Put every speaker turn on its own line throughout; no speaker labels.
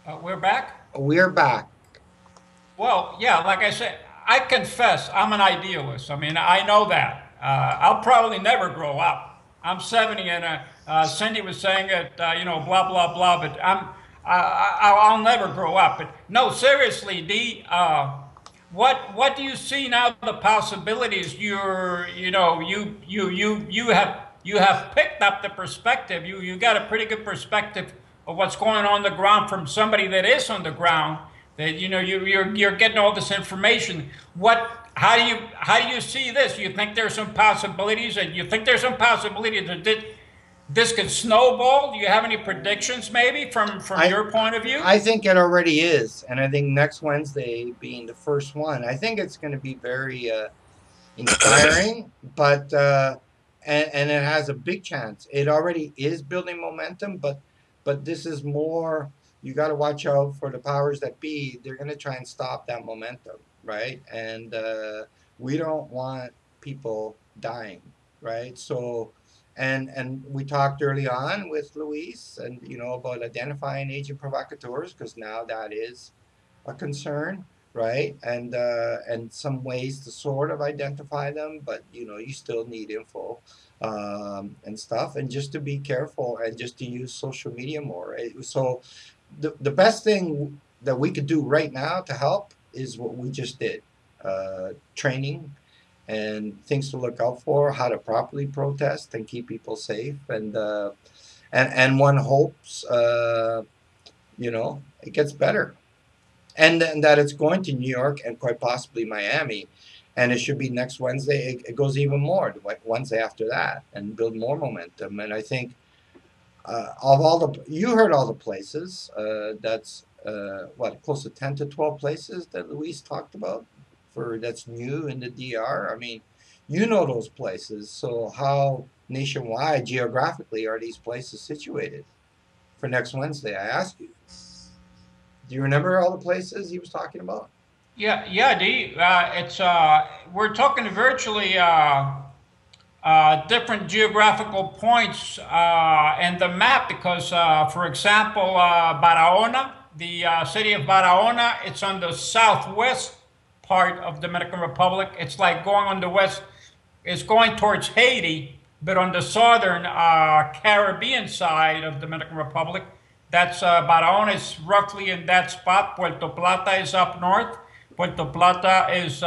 We're back.
We're back.
Well, yeah, like I said, I confess I'm an idealist. I mean, I know that. I'll probably never grow up. I'm 70, and Cindy was saying that, blah, blah, blah, but I'll never grow up. But no, seriously, D, what do you see now? The possibilities you have picked up the perspective. You got a pretty good perspective of what's going on the ground from somebody that is on the ground. That you're getting all this information. How do you see this? You think there's some possibilities, and you think there's some possibilities that this could snowball? Do you have any predictions, maybe from
I
your point of view?
I think it already is, and I think next Wednesday being the first one, I think it's going to be very inspiring. But and it has a big chance. It already is building momentum, but this is more. You got to watch out for the powers that be. They're going to try and stop that momentum, right? And we don't want people dying, right? So and we talked early on with Luis and about identifying agent provocateurs because now that is a concern, right? And some ways to sort of identify them, but you still need info and stuff, and just to be careful and just to use social media more. So the best thing that we could do right now to help is what we just did, training and things to look out for, how to properly protest and keep people safe, and one hopes it gets better, and then that it's going to New York and quite possibly Miami, and it should be next Wednesday. It goes even more like Wednesday after that, and build more momentum. And I think of all the you heard all the places. That's what, close to 10 to 12 places that Luis talked about for that's new in the DR. I mean, those places. So how nationwide geographically are these places situated for next Wednesday? I ask you. Do you remember all the places he was talking about?
Yeah, yeah, D. It's we're talking virtually different geographical points in the map because, for example, Barahona, the city of Barahona, it's on the southwest part of Dominican Republic. It's like going on the west, it's going towards Haiti, but on the southern Caribbean side of Dominican Republic, that's Barahona is roughly in that spot. Puerto Plata is up north. Puerto Plata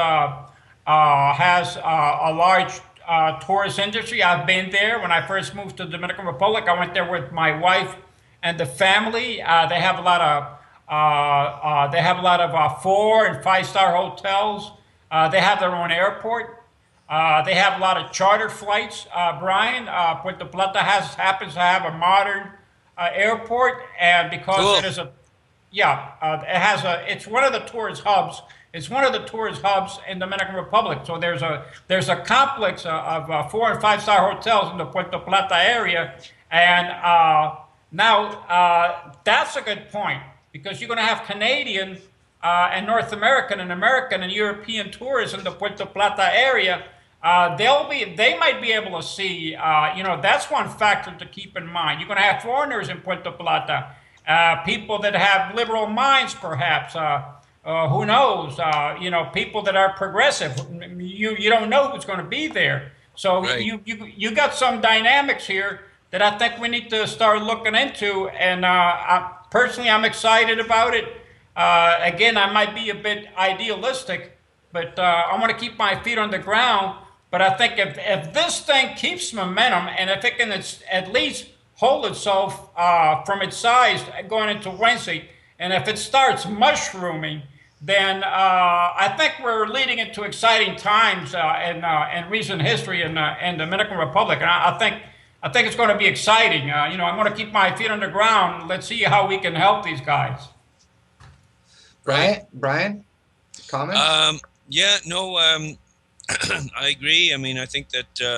has a large tourist industry. I've been there when I first moved to the Dominican Republic. I went there with my wife and the family. They have a lot of 4 and 5 star hotels. They have their own airport. They have a lot of chartered flights. Brian, Puerto Plata happens to have a modern airport, and because
Cool.
it is a yeah, it's one of the tourist hubs. It's one of the tourist hubs in the Dominican Republic. So there's a complex of 4 and 5 star hotels in the Puerto Plata area, and now that's a good point because you're going to have Canadian and North American and American and European tourists in the Puerto Plata area. They might be able to see. That's one factor to keep in mind. You're going to have foreigners in Puerto Plata, people that have liberal minds, perhaps. Who knows? People that are progressive. You don't know who's going to be there. So
Right.
you got some dynamics here that I think we need to start looking into. And personally, I'm excited about it. Again, I might be a bit idealistic, but I want to keep my feet on the ground. But I think if this thing keeps momentum and if it can at least hold itself from its size going into Wednesday, and if it starts mushrooming, then I think we're leading into exciting times in recent history in the Dominican Republic, and I think it's going to be exciting. I'm going to keep my feet on the ground. Let's see how we can help these guys.
Right.
Brian, comments?
Um, yeah, no, I agree. I mean, I think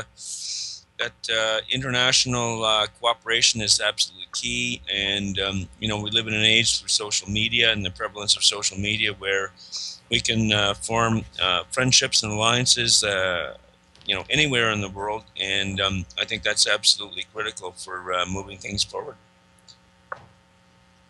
that international cooperation is absolutely key. And, we live in an age through social media and the prevalence of social media where we can form friendships and alliances, anywhere in the world. And I think that's absolutely critical for moving things forward.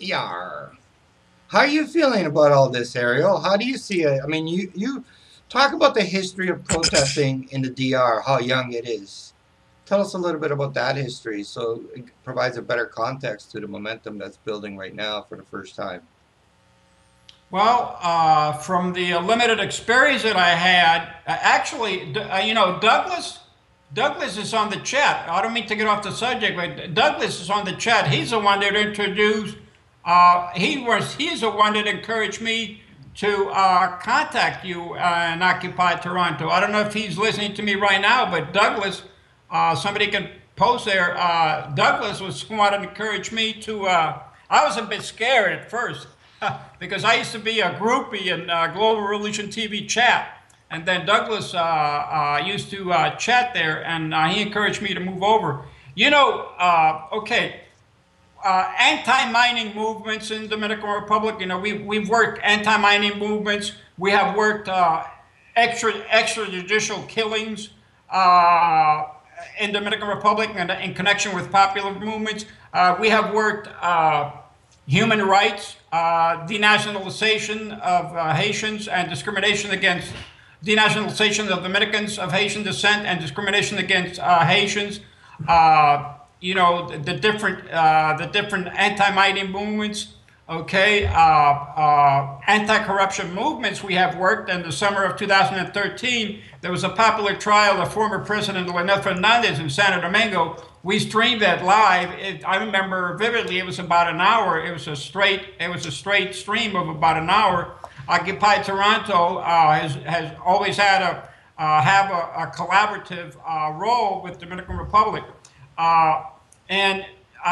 Yar. How are you feeling about all this, Ariel? How do you see it? I mean, you talk about the history of protesting in the DR, how young it is. Tell us a little bit about that history so it provides a better context to the momentum that's building right now for the first time.
Well, from the limited experience that I had, actually, you know, Douglas is on the chat. I don't mean to get off the subject, but Douglas is on the chat. He's the one that introduced. He's the one that encouraged me to contact you in Occupy Toronto. I don't know if he's listening to me right now, but Douglas, somebody can post there. Douglas was the one that encouraged me to. I was a bit scared at first because I used to be a groupie in Global Revolution TV chat. And then Douglas used to chat there, and he encouraged me to move over. You know, okay, anti-mining movements in the Dominican Republic. You know, we've worked anti-mining movements. We have worked extrajudicial killings in the Dominican Republic and in connection with popular movements. We have worked human rights, denationalization of Haitians, and discrimination against denationalization of Dominicans of Haitian descent and discrimination against Haitians. You know, the different anti-mining movements. Okay, anti-corruption movements. We have worked in the summer of 2013. There was a popular trial of former President Leonel Fernandez in Santo Domingo. We streamed that live. I remember vividly. It was about an hour. It was a straight stream of about an hour. Occupy Toronto has always had a collaborative role with the Dominican Republic, and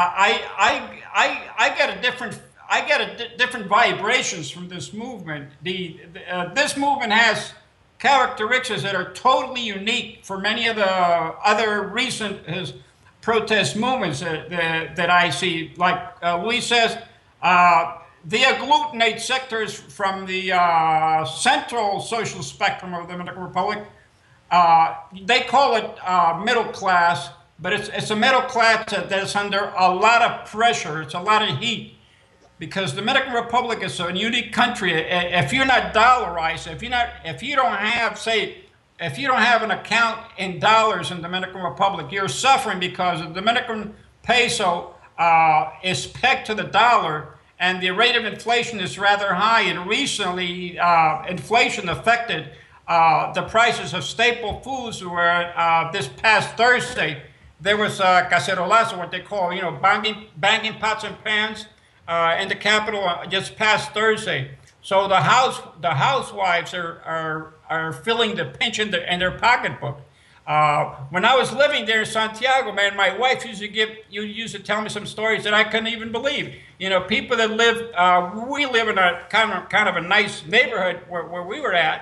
I get different vibrations from this movement. This movement has characteristics that are totally unique for many of the other recent protest movements that I see. Like Luis says, they agglutinate sectors from the central social spectrum of the Dominican Republic. They call it middle class, but it's a middle class that's under a lot of pressure. It's a lot of heat, because the Dominican Republic is a unique country. If you're not dollarized, if you don't have an account in dollars in the Dominican Republic, you're suffering because the Dominican peso is pegged to the dollar, and the rate of inflation is rather high. And recently, inflation affected the prices of staple foods. Where this past Thursday, there was a cacerolazo, what they call, you know, banging pots and pans in the capital just past Thursday. So the housewives are feeling the pinch in their pocketbook. When I was living there in Santiago, man, my wife used to tell me some stories that I couldn't even believe. You know, people that live, we live in a kind of a nice neighborhood where we were at.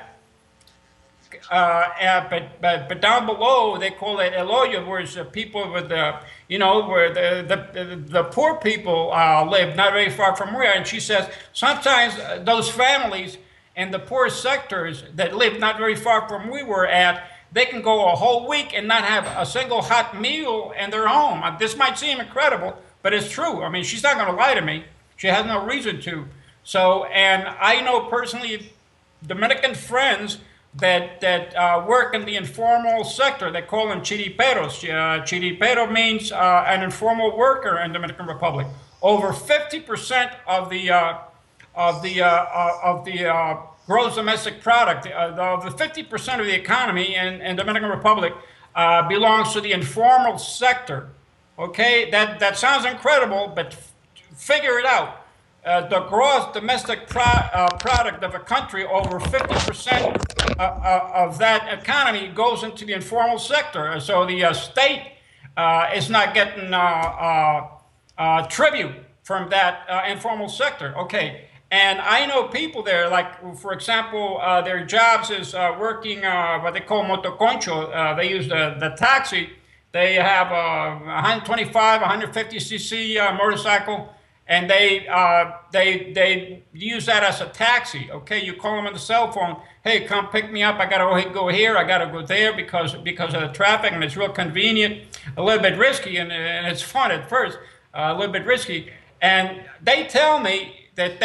But down below, they call it El Hoyo, where it's people with you know, where the poor people live, not very far from where. And she says sometimes those families in the poor sectors that live not very far from where we were at, they can go a whole week and not have a single hot meal in their home. This might seem incredible, but it's true. I mean, she's not going to lie to me. She has no reason to. So, and I know personally Dominican friends that work in the informal sector. They call them chiriperos. Chiripero means an informal worker in the Dominican Republic. Over 50% of the gross domestic product, of the 50% of the economy in Dominican Republic belongs to the informal sector. Okay, that sounds incredible, but figure it out. The gross domestic product of a country, over 50% of that economy goes into the informal sector. So the state is not getting tribute from that informal sector. Okay, and I know people there, like, for example, their jobs is working what they call motoconcho. They use the taxi. They have a 125, 150 cc motorcycle, and they use that as a taxi. Okay, you call them on the cell phone. Hey, come pick me up. I gotta go here. I gotta go there because of the traffic, and it's real convenient. A little bit risky, and it's fun at first. A little bit risky. And they tell me that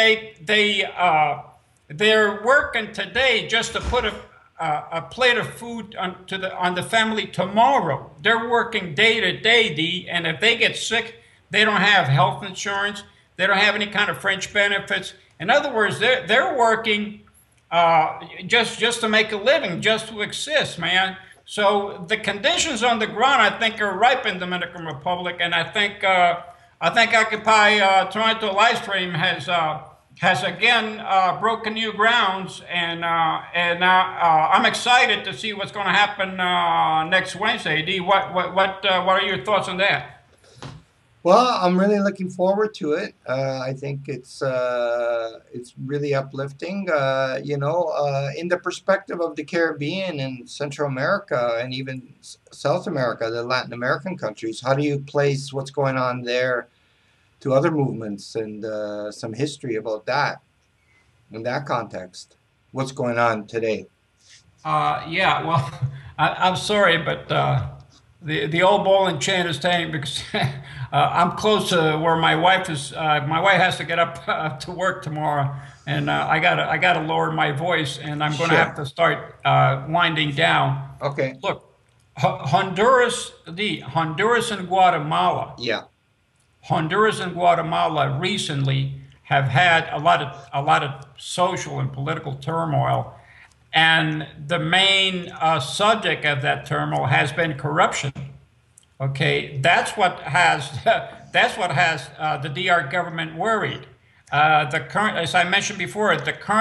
they're working today just to put a plate of food on the family tomorrow. They're working day to day, D, and if they get sick, they don't have health insurance. They don't have any kind of fringe benefits. In other words, they're working just to make a living, just to exist, man. So the conditions on the ground, I think, are ripe in Dominican Republic, and I think Occupy Toronto Livestream has again broken new grounds, and I'm excited to see what's going to happen next Wednesday. D, what are your thoughts on that?
Well, I'm really looking forward to it. I think it's really uplifting. You know, in the perspective of the Caribbean and Central America and even South America, the Latin American countries, how do you place what's going on there to other movements and some history about that in that context? What's going on today?
Yeah, well, I'm sorry, but the old ball and chain is staying because I'm close to where my wife is. My wife has to get up to work tomorrow, and I gotta lower my voice, and I'm going to have to start winding down.
Okay.
Look, Honduras and Guatemala.
Yeah.
Honduras and Guatemala recently have had a lot of social and political turmoil, and the main subject of that turmoil has been corruption. Okay, that's what has the DR government worried. The current, as I mentioned before,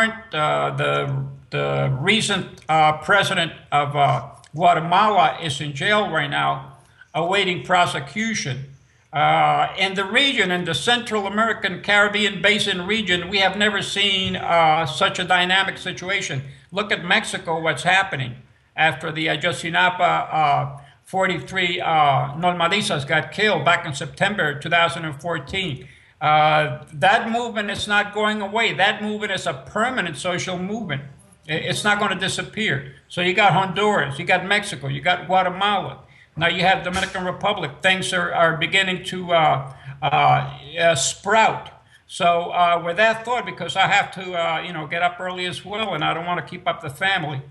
the recent president of Guatemala is in jail right now, awaiting prosecution. In the region, in the Central American Caribbean Basin region, we have never seen such a dynamic situation. Look at Mexico, what's happening after the Ayotzinapa 43 normalistas got killed back in September 2014. That movement is not going away. That movement is a permanent social movement. It's not going to disappear. So you got Honduras, you got Mexico, you got Guatemala. Now you have Dominican Republic. Things are beginning to sprout. So with that thought, because I have to get up early as well, and I don't want to keep up the family.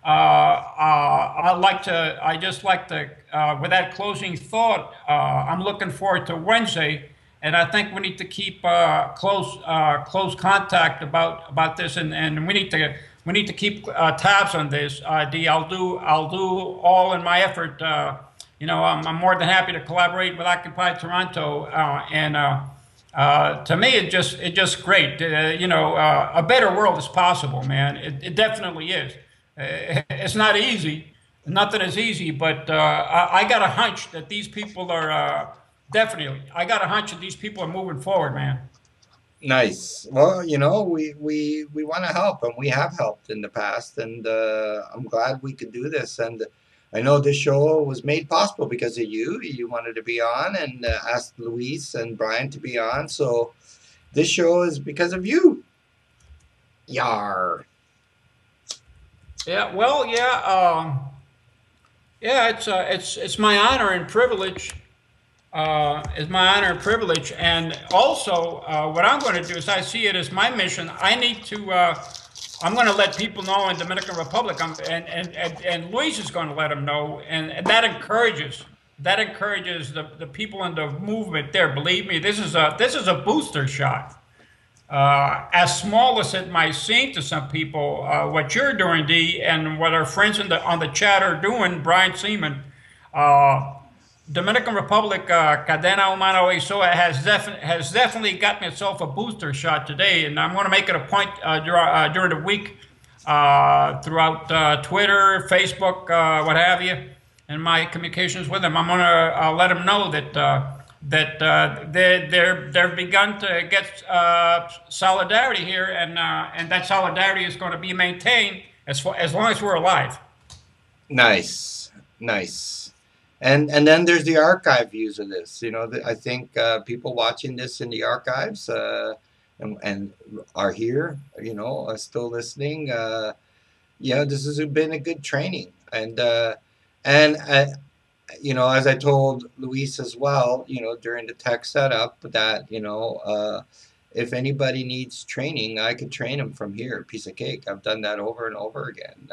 I just like to, with that closing thought, I'm looking forward to Wednesday, and I think we need to keep close contact about this, and we need to keep tabs on this. D, I'll do all in my effort. I'm more than happy to collaborate with Occupy Toronto, and to me, it's just great. A better world is possible, man. It definitely is. It's not easy. Nothing is easy, but I got a hunch that these people are definitely. I got a hunch that these people are moving forward, man.
Nice. Well, we want to help, and we have helped in the past, and I'm glad we could do this. And I know this show was made possible because of you. You wanted to be on, and asked Luis and Brian to be on. So this show is because of you. Yar.
Yeah, well, it's my honor and privilege. It's my honor and privilege, and also what I'm going to do is I see it as my mission. I need to. I'm going to let people know in Dominican Republic, and Luis is going to let them know, and that encourages the people in the movement there. Believe me, this is a booster shot. As small as it might seem to some people, what you're doing, D, and what our friends on the chat are doing, Brian Seaman, Dominican Republic, Cadena Humana Oisoa has definitely gotten itself a booster shot today, and I'm going to make it a point during the week throughout Twitter, Facebook, what have you, and my communications with them. I'm going to let them know that they've begun to get solidarity here, and that solidarity is going to be maintained as long as we're alive.
Nice. And then there's the archive views of this. I think people watching this in the archives and are here, still listening. This has been a good training, and as I told Luis as well, during the tech setup, that, if anybody needs training, I could train them from here. Piece of cake. I've done that over and over again.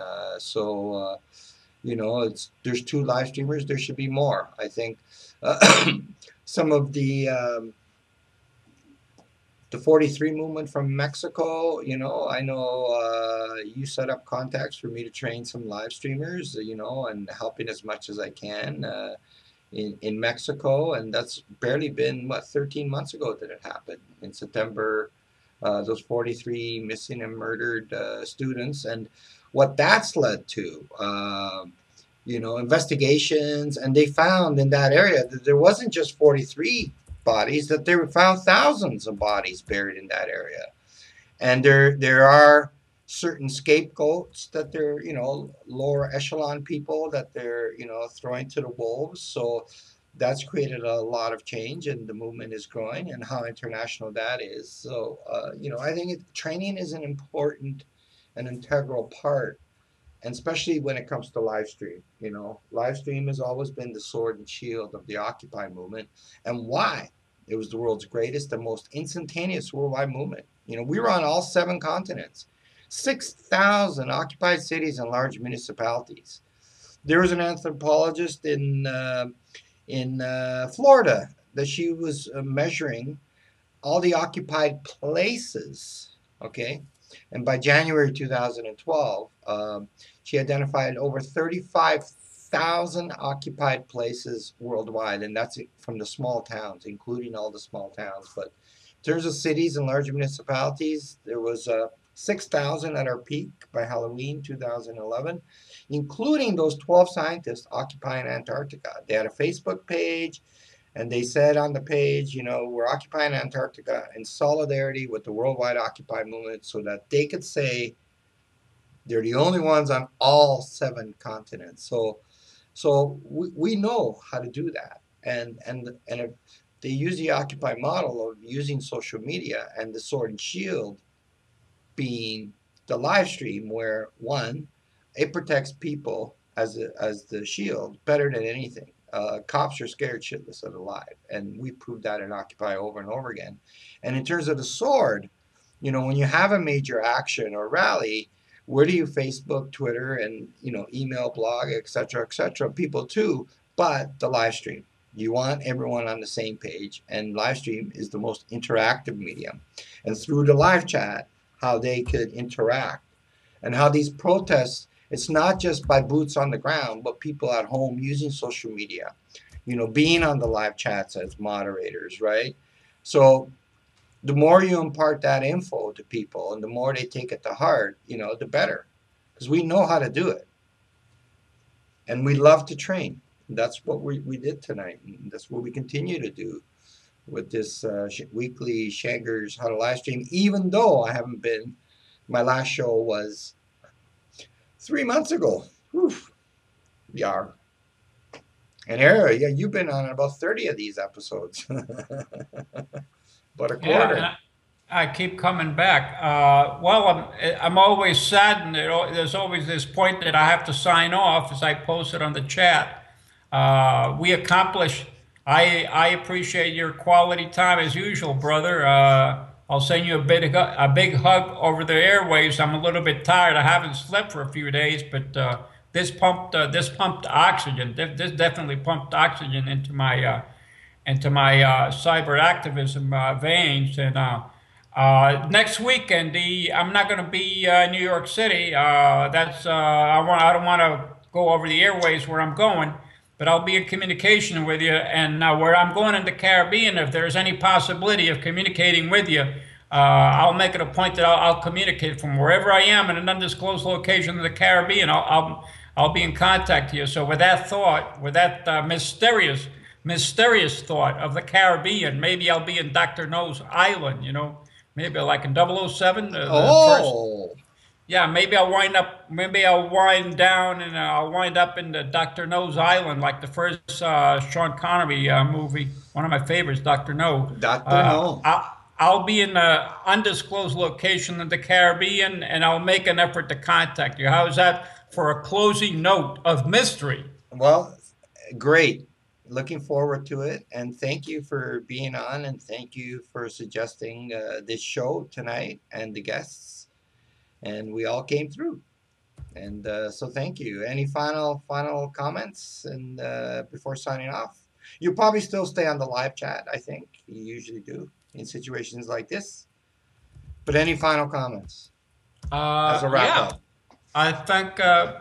There's 2 live streamers. There should be more. I think some of the 43 movement from Mexico, I know you set up contacts for me to train some live streamers, and helping as much as I can in Mexico. And that's barely been, 13 months ago that it happened in September, those 43 missing and murdered students. And what that's led to, investigations. And they found in that area that there wasn't just 43 bodies, that they found thousands of bodies buried in that area. And there are certain scapegoats that they're, lower echelon people that they're, throwing to the wolves. So that's created a lot of change, and the movement is growing, and how international that is. So, I think training is an important and integral part, and especially when it comes to live stream. Live stream has always been the sword and shield of the Occupy movement, and why it was the world's greatest and most instantaneous worldwide movement. We were on all 7 continents, 6,000 occupied cities and large municipalities. There was an anthropologist in Florida that she was measuring all the occupied places, okay? And by January 2012, she identified over 35,000 occupied places worldwide, and that's from the small towns, including all the small towns. But in terms of cities and large municipalities, there was 6,000 at our peak by Halloween 2011, including those 12 scientists occupying Antarctica. They had a Facebook page, and they said on the page, we're occupying Antarctica in solidarity with the worldwide Occupy movement, so that they could say they're the only ones on all 7 continents. So we know how to do that. And if they use the Occupy model of using social media, and the sword and shield being the live stream, where, one, it protects people as the shield better than anything. Cops are scared shitless of the live, and we proved that in Occupy over and over again. And in terms of the sword, when you have a major action or rally, where do you Facebook, Twitter, and email, blog, etc., people too, but the live stream. You want everyone on the same page, and live stream is the most interactive medium. And through the live chat, how they could interact, and how these protests, it's not just by boots on the ground, but people at home using social media, being on the live chats as moderators, right? So the more you impart that info to people, and the more they take it to heart, the better, because we know how to do it, and we love to train. That's what we did tonight, and that's what we continue to do with this weekly Shankers Huddle live stream, even though I haven't been. My last show was 3 months ago. Oof. Yeah. And Era, yeah, you've been on about 30 of these episodes. But a quarter.
Yeah, I keep coming back. I'm always saddened. There's always this point that I have to sign off, as I posted on the chat. We accomplished. I appreciate your quality time as usual, brother. I'll send you a big hug over the airwaves. I'm a little bit tired. I haven't slept for a few days, but this pumped oxygen. This definitely pumped oxygen into my cyber activism veins. And next weekend, I'm not going to be in New York City. I don't want to go over the airways where I'm going. But I'll be in communication with you, and where I'm going in the Caribbean, if there's any possibility of communicating with you, I'll make it a point that I'll communicate from wherever I am in an undisclosed location in the Caribbean. I'll be in contact with you. So with that thought, with that mysterious thought of the Caribbean, maybe I'll be in Dr. No's Island, maybe like in 007. Yeah, maybe I'll wind down, and I'll wind up in the Dr. No's Island, like the first Sean Connery movie, one of my favorites, Dr. No.
Dr. No.
I'll be in an undisclosed location in the Caribbean, and I'll make an effort to contact you. How is that for a closing note of mystery?
Well, Great. Looking forward to it. And thank you for being on, and thank you for suggesting this show tonight and the guests. And we all came through. And so thank you. Any final comments and before signing off? You'll probably still stay on the live chat, I think. You usually do in situations like this. But any final comments as a wrap
Yeah,
up?
I think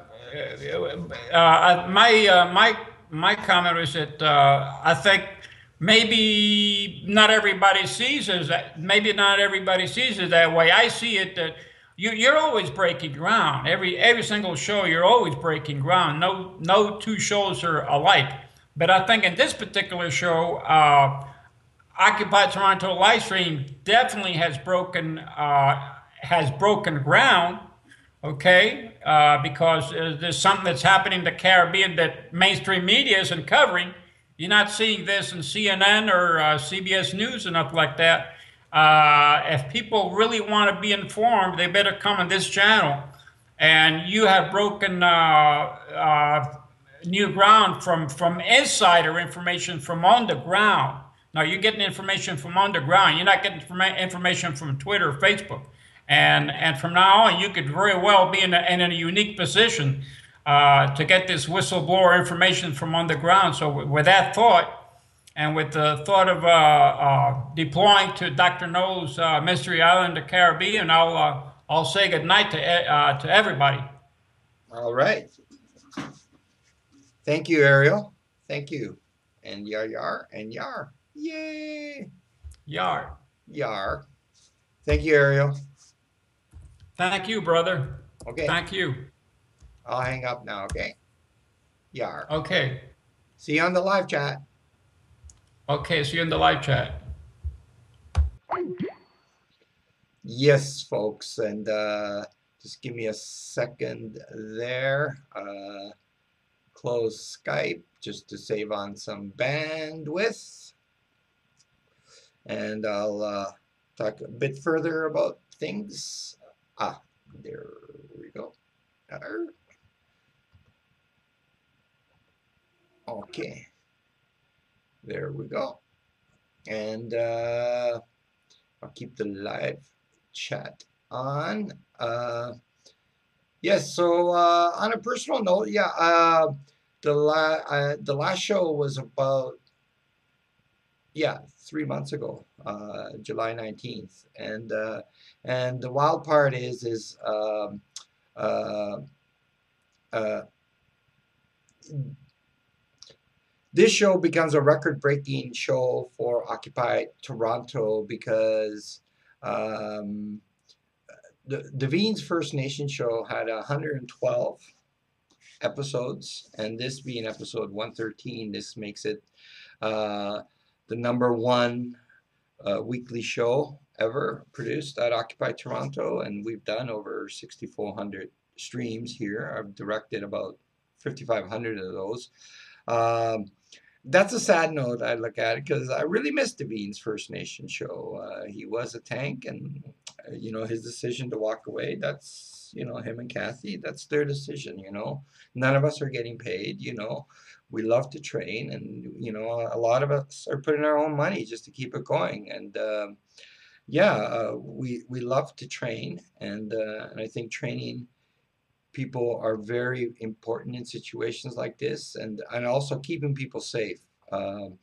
my comment is that I think maybe not everybody sees it that way. I see it that you're always breaking ground. Every single show, you're always breaking ground. No two shows are alike. But I think in this particular show, Occupy Toronto livestream definitely has broken ground. Okay, because there's something that's happening in the Caribbean that mainstream media isn't covering. You're not seeing this in CNN or CBS News and nothing like that. If people really want to be informed, they better come on this channel. And you have broken new ground from insider information from on the ground. Now you're getting information from underground. You're not getting information from Twitter or Facebook. And from now on, you could very well be in a unique position to get this whistleblower information from underground. So with that thought, and with the thought of deploying to Dr. No's Mystery Island, the Caribbean, I'll say goodnight to everybody.
All right. Thank you, Ariel. Thank you. And yar and yar. Yay.
Yar.
Yar. Thank you, Ariel.
Thank you, brother.
Okay.
Thank you.
I'll hang up now, okay? Yar.
Okay.
See you on the live chat.
Okay, see you in the live chat.
Yes, folks, and just give me a second there. Close Skype just to save on some bandwidth. And I'll talk a bit further about things. There we go. Okay. There we go. And I'll keep the live chat on. Yes, so on a personal note, yeah, the last show was about 3 months ago, July 19th, and the wild part is this show becomes a record-breaking show for Occupy Toronto because the Viens First Nation show had 112 episodes, and this being episode 113, this makes it the #1 weekly show ever produced at Occupy Toronto, and we've done over 6,400 streams here. I've directed about 5,500 of those. That's a sad note I look at it because I really missed Devine's First Nation show. He was a tank, and his decision to walk away, that's him and Kathy, that's their decision. None of us are getting paid. We love to train, and a lot of us are putting our own money just to keep it going. And we love to train, and I think training people are very important in situations like this, and also keeping people safe. And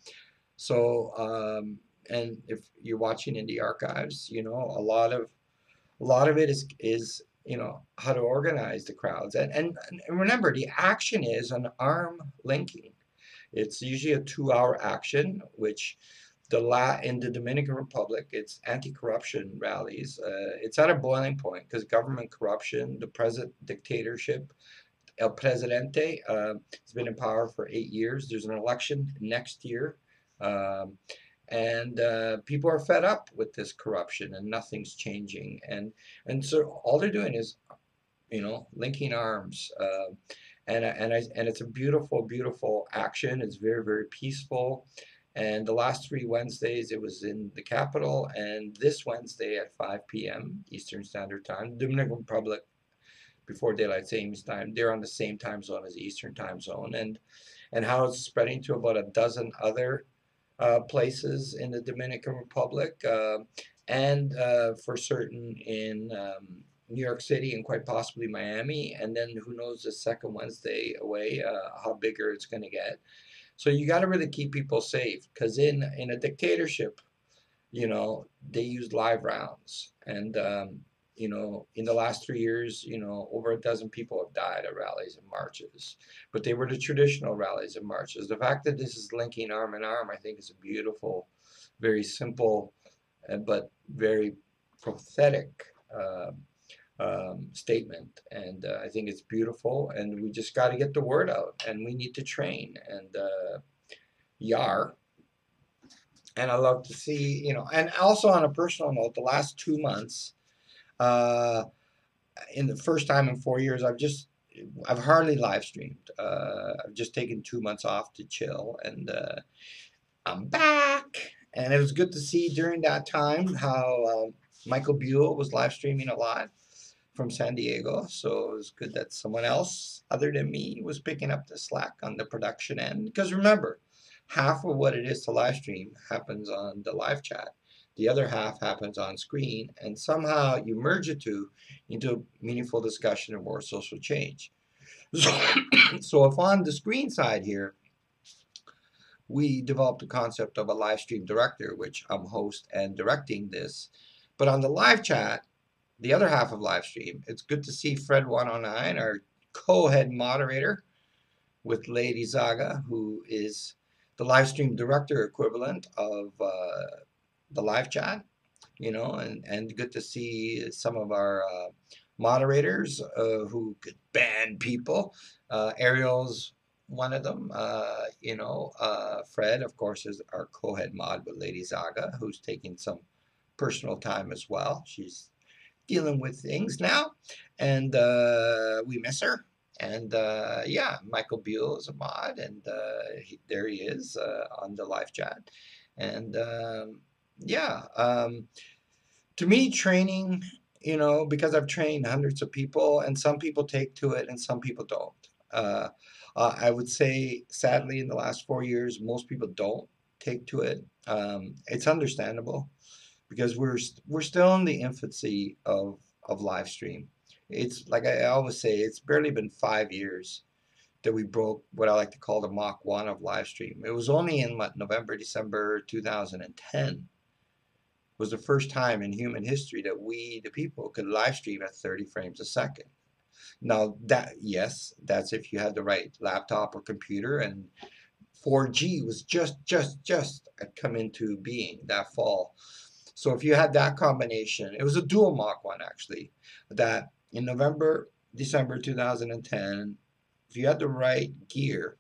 if you're watching in the archives, a lot of it is how to organize the crowds, and remember, the action is an arm linking. It's usually a 2-hour action, which in the Dominican Republic, it's anti-corruption rallies. It's at a boiling point because government corruption, the present dictatorship, El Presidente, has been in power for 8 years. There's an election next year, and people are fed up with this corruption, and nothing's changing. And so all they're doing is, linking arms. And it's a beautiful, beautiful action. It's very, very peaceful. And the last 3 Wednesdays, it was in the capital, and this Wednesday at 5 p.m. Eastern Standard Time, Dominican Republic, before daylight savings time, they're on the same time zone as the Eastern time zone, and how it's spreading to about a dozen other places in the Dominican Republic, and for certain in New York City and quite possibly Miami. And then who knows the second Wednesday away, how bigger it's going to get. So you got to really keep people safe, because in a dictatorship, they use live rounds. And, in the last 3 years, over a dozen people have died at rallies and marches. But they were the traditional rallies and marches. The fact that this is linking arm in arm, I think, is a beautiful, very simple, but very prophetic statement. And I think it's beautiful. And we just got to get the word out. And we need to train. And Yar. And I love to see, and also on a personal note, the last 2 months, in the first time in 4 years, I've hardly live streamed. I've just taken 2 months off to chill, and I'm back. And it was good to see during that time how Michael Buell was live streaming a lot from San Diego. So it was good that someone else other than me was picking up the slack on the production end. Because remember, half of what it is to live stream happens on the live chat. The other half happens on screen, and somehow you merge the two into a meaningful discussion of more social change. So if on the screen side here, we developed the concept of a live stream director, which I'm host and directing this. But on the live chat, the other half of live stream, it's good to see Fred109, our co-head moderator, with Lady Zaga, who is the live stream director equivalent of the live chat, and good to see some of our moderators who could ban people. Ariel's one of them. Fred, of course, is our co-head mod with Lady Zaga, who's taking some personal time as well. She's dealing with things now, and we miss her. And Michael Buell is a mod, and there he is on the live chat. And to me, training, because I've trained hundreds of people, and some people take to it and some people don't. I would say, sadly, in the last 4 years, most people don't take to it. It's understandable, because we're still in the infancy of live stream. It's like I always say, it's barely been 5 years that we broke what I like to call the Mach 1 of live stream. It was only in November, December 2010 was the first time in human history that we, the people, could live stream at 30 frames a second. Now that's if you had the right laptop or computer, and 4G was just come into being that fall. So if you had that combination, it was a dual Mach 1 actually, that in November, December 2010, if you had the right gear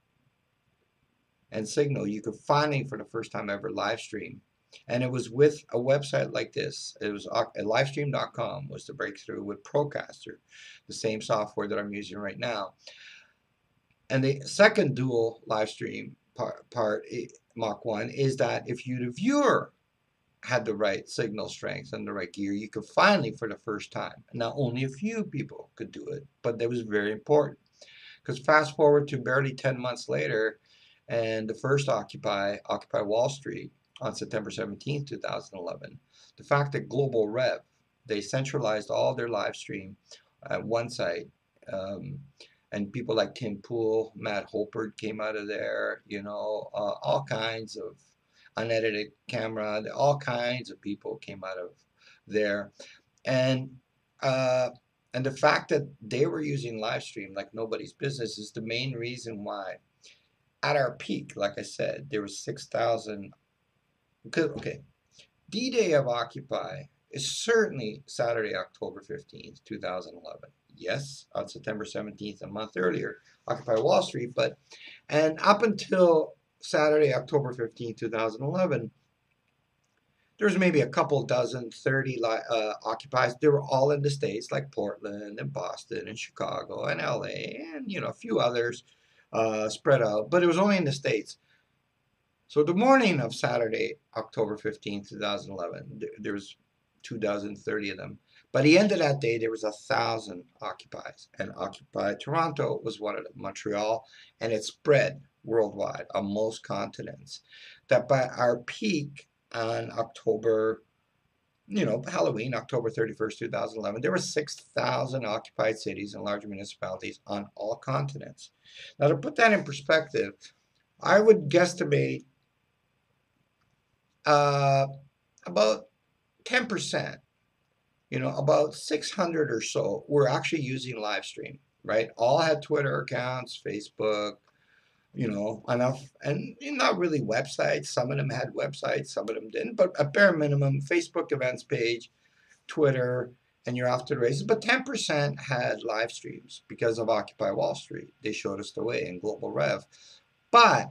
and signal, you could finally, for the first time ever, live stream. And it was with a website like this. It was livestream.com was the breakthrough with Procaster, the same software that I'm using right now. And the second dual live stream part Mach 1 is that if the viewer had the right signal strength and the right gear, you could finally, for the first time, now only a few people could do it, but that was very important. Because fast forward to barely 10 months later, and the first Occupy Wall Street on September 17th, 2011, the fact that Global Rev, they centralized all their live stream at one site, and people like Tim Pool, Matt Holpert came out of there, all kinds of unedited camera, all kinds of people came out of there. And the fact that they were using live stream like nobody's business is the main reason why at our peak, like I said, there was 6,000. Okay, D-Day of Occupy is certainly Saturday, October 15th, 2011. Yes, on September 17th, a month earlier, Occupy Wall Street, and up until Saturday, October 15th, 2011, there was maybe a couple dozen, 30 Occupies. They were all in the States, like Portland and Boston and Chicago and LA and, a few others spread out, but it was only in the States. So the morning of Saturday, October 15th, 2011, there was 2 dozen, 30 of them. By the end of that day, there was 1,000 occupies, and Occupy Toronto was one of them, Montreal, and it spread worldwide on most continents. That by our peak on October, Halloween, October 31st, 2011, there were 6,000 occupied cities and larger municipalities on all continents. Now, to put that in perspective, I would guesstimate about 10%, about 600 or so were actually using live stream, right? All had Twitter accounts, Facebook, enough, and not really websites. Some of them had websites, some of them didn't, but at bare minimum, Facebook events page, Twitter, and you're off to the races. But 10% had live streams because of Occupy Wall Street. They showed us the way in Global Rev. But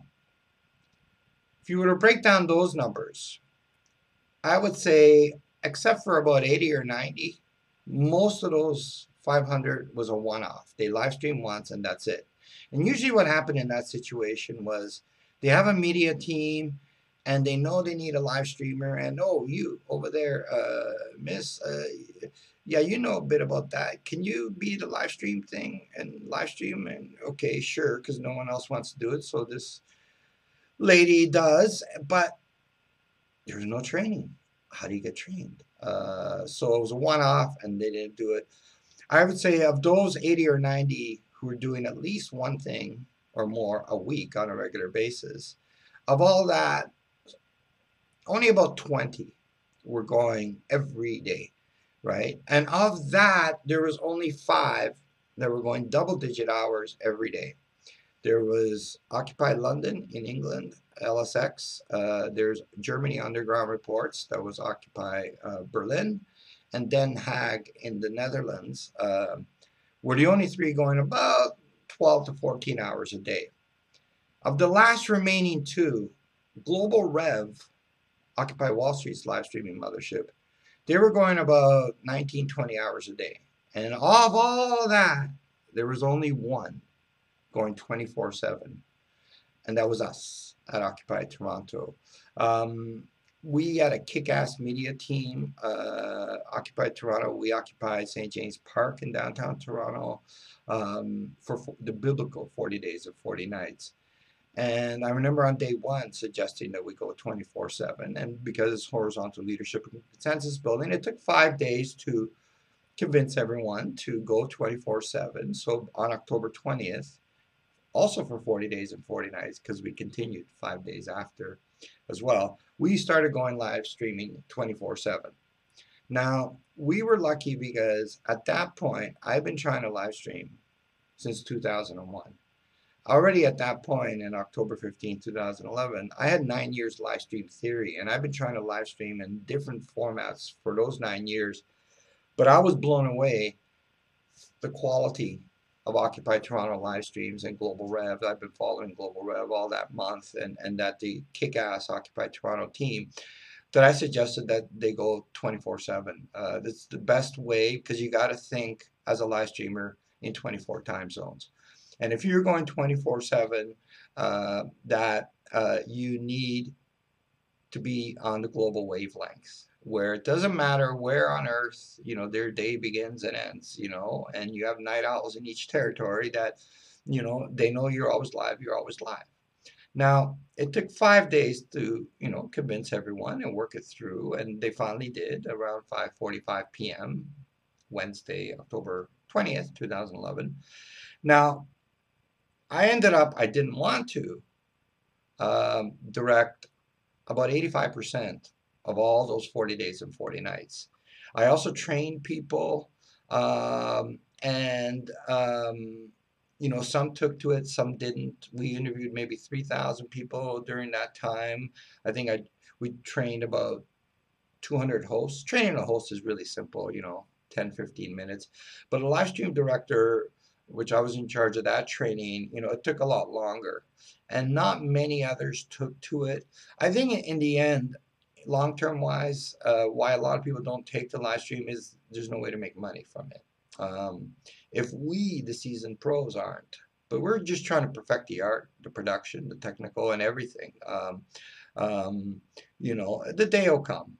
if you were to break down those numbers, I would say, except for about 80 or 90, most of those 500 was a one-off. They live streamed once and that's it. And usually what happened in that situation was they have a media team and they know they need a live streamer, and oh, you over there, miss, yeah, you know a bit about that. Can you be the live stream thing and live stream? And okay, sure, because no one else wants to do it. So this lady does, but there's no training. How do you get trained? So it was a one-off and they didn't do it. I would say of those 80 or 90 who were doing at least one thing or more a week on a regular basis, of all that, only about 20 were going every day, right? And of that, there was only 5 that were going double-digit hours every day. There was Occupy London in England, LSX. There's Germany Underground Reports, that was Occupy Berlin, and Den Haag in the Netherlands were the only 3 going about 12 to 14 hours a day. Of the last remaining 2, Global Rev, Occupy Wall Street's live streaming mothership, they were going about 19, 20 hours a day. And of all that, there was only 1 going 24/7, and that was us at Occupy Toronto. We had a kick-ass media team, Occupy Toronto. We occupied St. James Park in downtown Toronto for the biblical 40 days of 40 nights. And I remember on day 1 suggesting that we go 24/7, and because it's horizontal leadership and consensus building, it took 5 days to convince everyone to go 24/7. So on October 20th, also for 40 days and 40 nights, because we continued 5 days after as well, we started going live streaming 24/7. Now, we were lucky because at that point, I've been trying to live stream since 2001. Already at that point, in October 15, 2011, I had 9 years live stream theory, and I've been trying to live stream in different formats for those 9 years. But I was blown away the quality of Occupy Toronto live streams and Global Rev. I've been following Global Rev all that month, and that the kick-ass Occupy Toronto team, that I suggested that they go 24/7. That's the best way, because you got to think as a live streamer in 24 time zones. And if you're going 24/7, you need to be on the global wavelength, where it doesn't matter where on earth, their day begins and ends, and you have night owls in each territory that, they know you're always live, you're always live. Now, it took 5 days to, convince everyone and work it through, and they finally did around 5:45 p.m. Wednesday, October 20th, 2011. Now, I didn't want to direct about 85% of all those 40 days and 40 nights. I also trained people, some took to it, some didn't. We interviewed maybe 3,000 people during that time. I think we trained about 200 hosts. Training a host is really simple, 10, 15 minutes. But a live stream director, which I was in charge of that training, it took a lot longer. And not many others took to it. I think in the end, long-term wise, why a lot of people don't take the live stream is there's no way to make money from it. If we, the seasoned pros, aren't, but we're just trying to perfect the art, the production, the technical, and everything. The day will come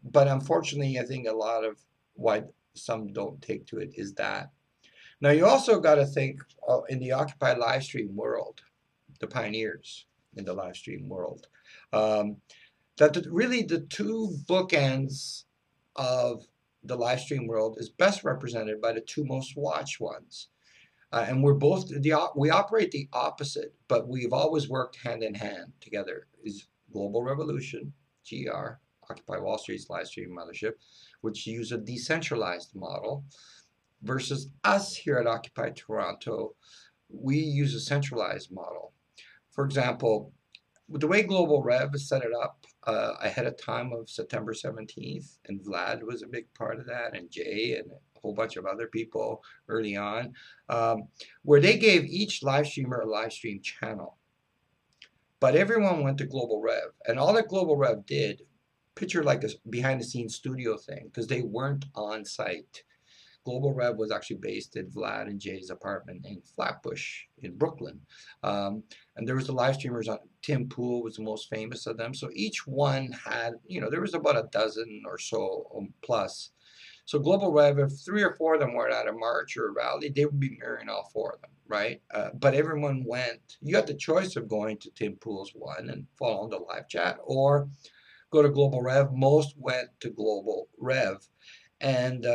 but unfortunately, I think a lot of why some don't take to it is that. Now, you also got to think in the Occupy live stream world, the pioneers in the live stream world, um, that really the two bookends of the live stream world is best represented by the two most watched ones. And we're both we operate the opposite, but we've always worked hand in hand together. Is Global Revolution, GR, Occupy Wall Street's live stream mothership, which use a decentralized model, versus us here at Occupy Toronto, we use a centralized model. For example, the way Global Rev has set it up ahead of time of September 17th, and Vlad was a big part of that, and Jay and a whole bunch of other people early on, where they gave each live streamer a live stream channel. But everyone went to Global Rev, and all that Global Rev did, picture like a behind the scenes studio thing, because they weren't on site. Global Rev was actually based at Vlad and Jay's apartment in Flatbush in Brooklyn. And there was the live streamers on, Tim Pool was the most famous of them. So each one had, there was about a dozen or so plus. So Global Rev, if 3 or 4 of them were at a march or a rally, they would be mirroring all 4 of them, right? But everyone went, you had the choice of going to Tim Pool's one and following the live chat, or go to Global Rev. Most went to Global Rev. And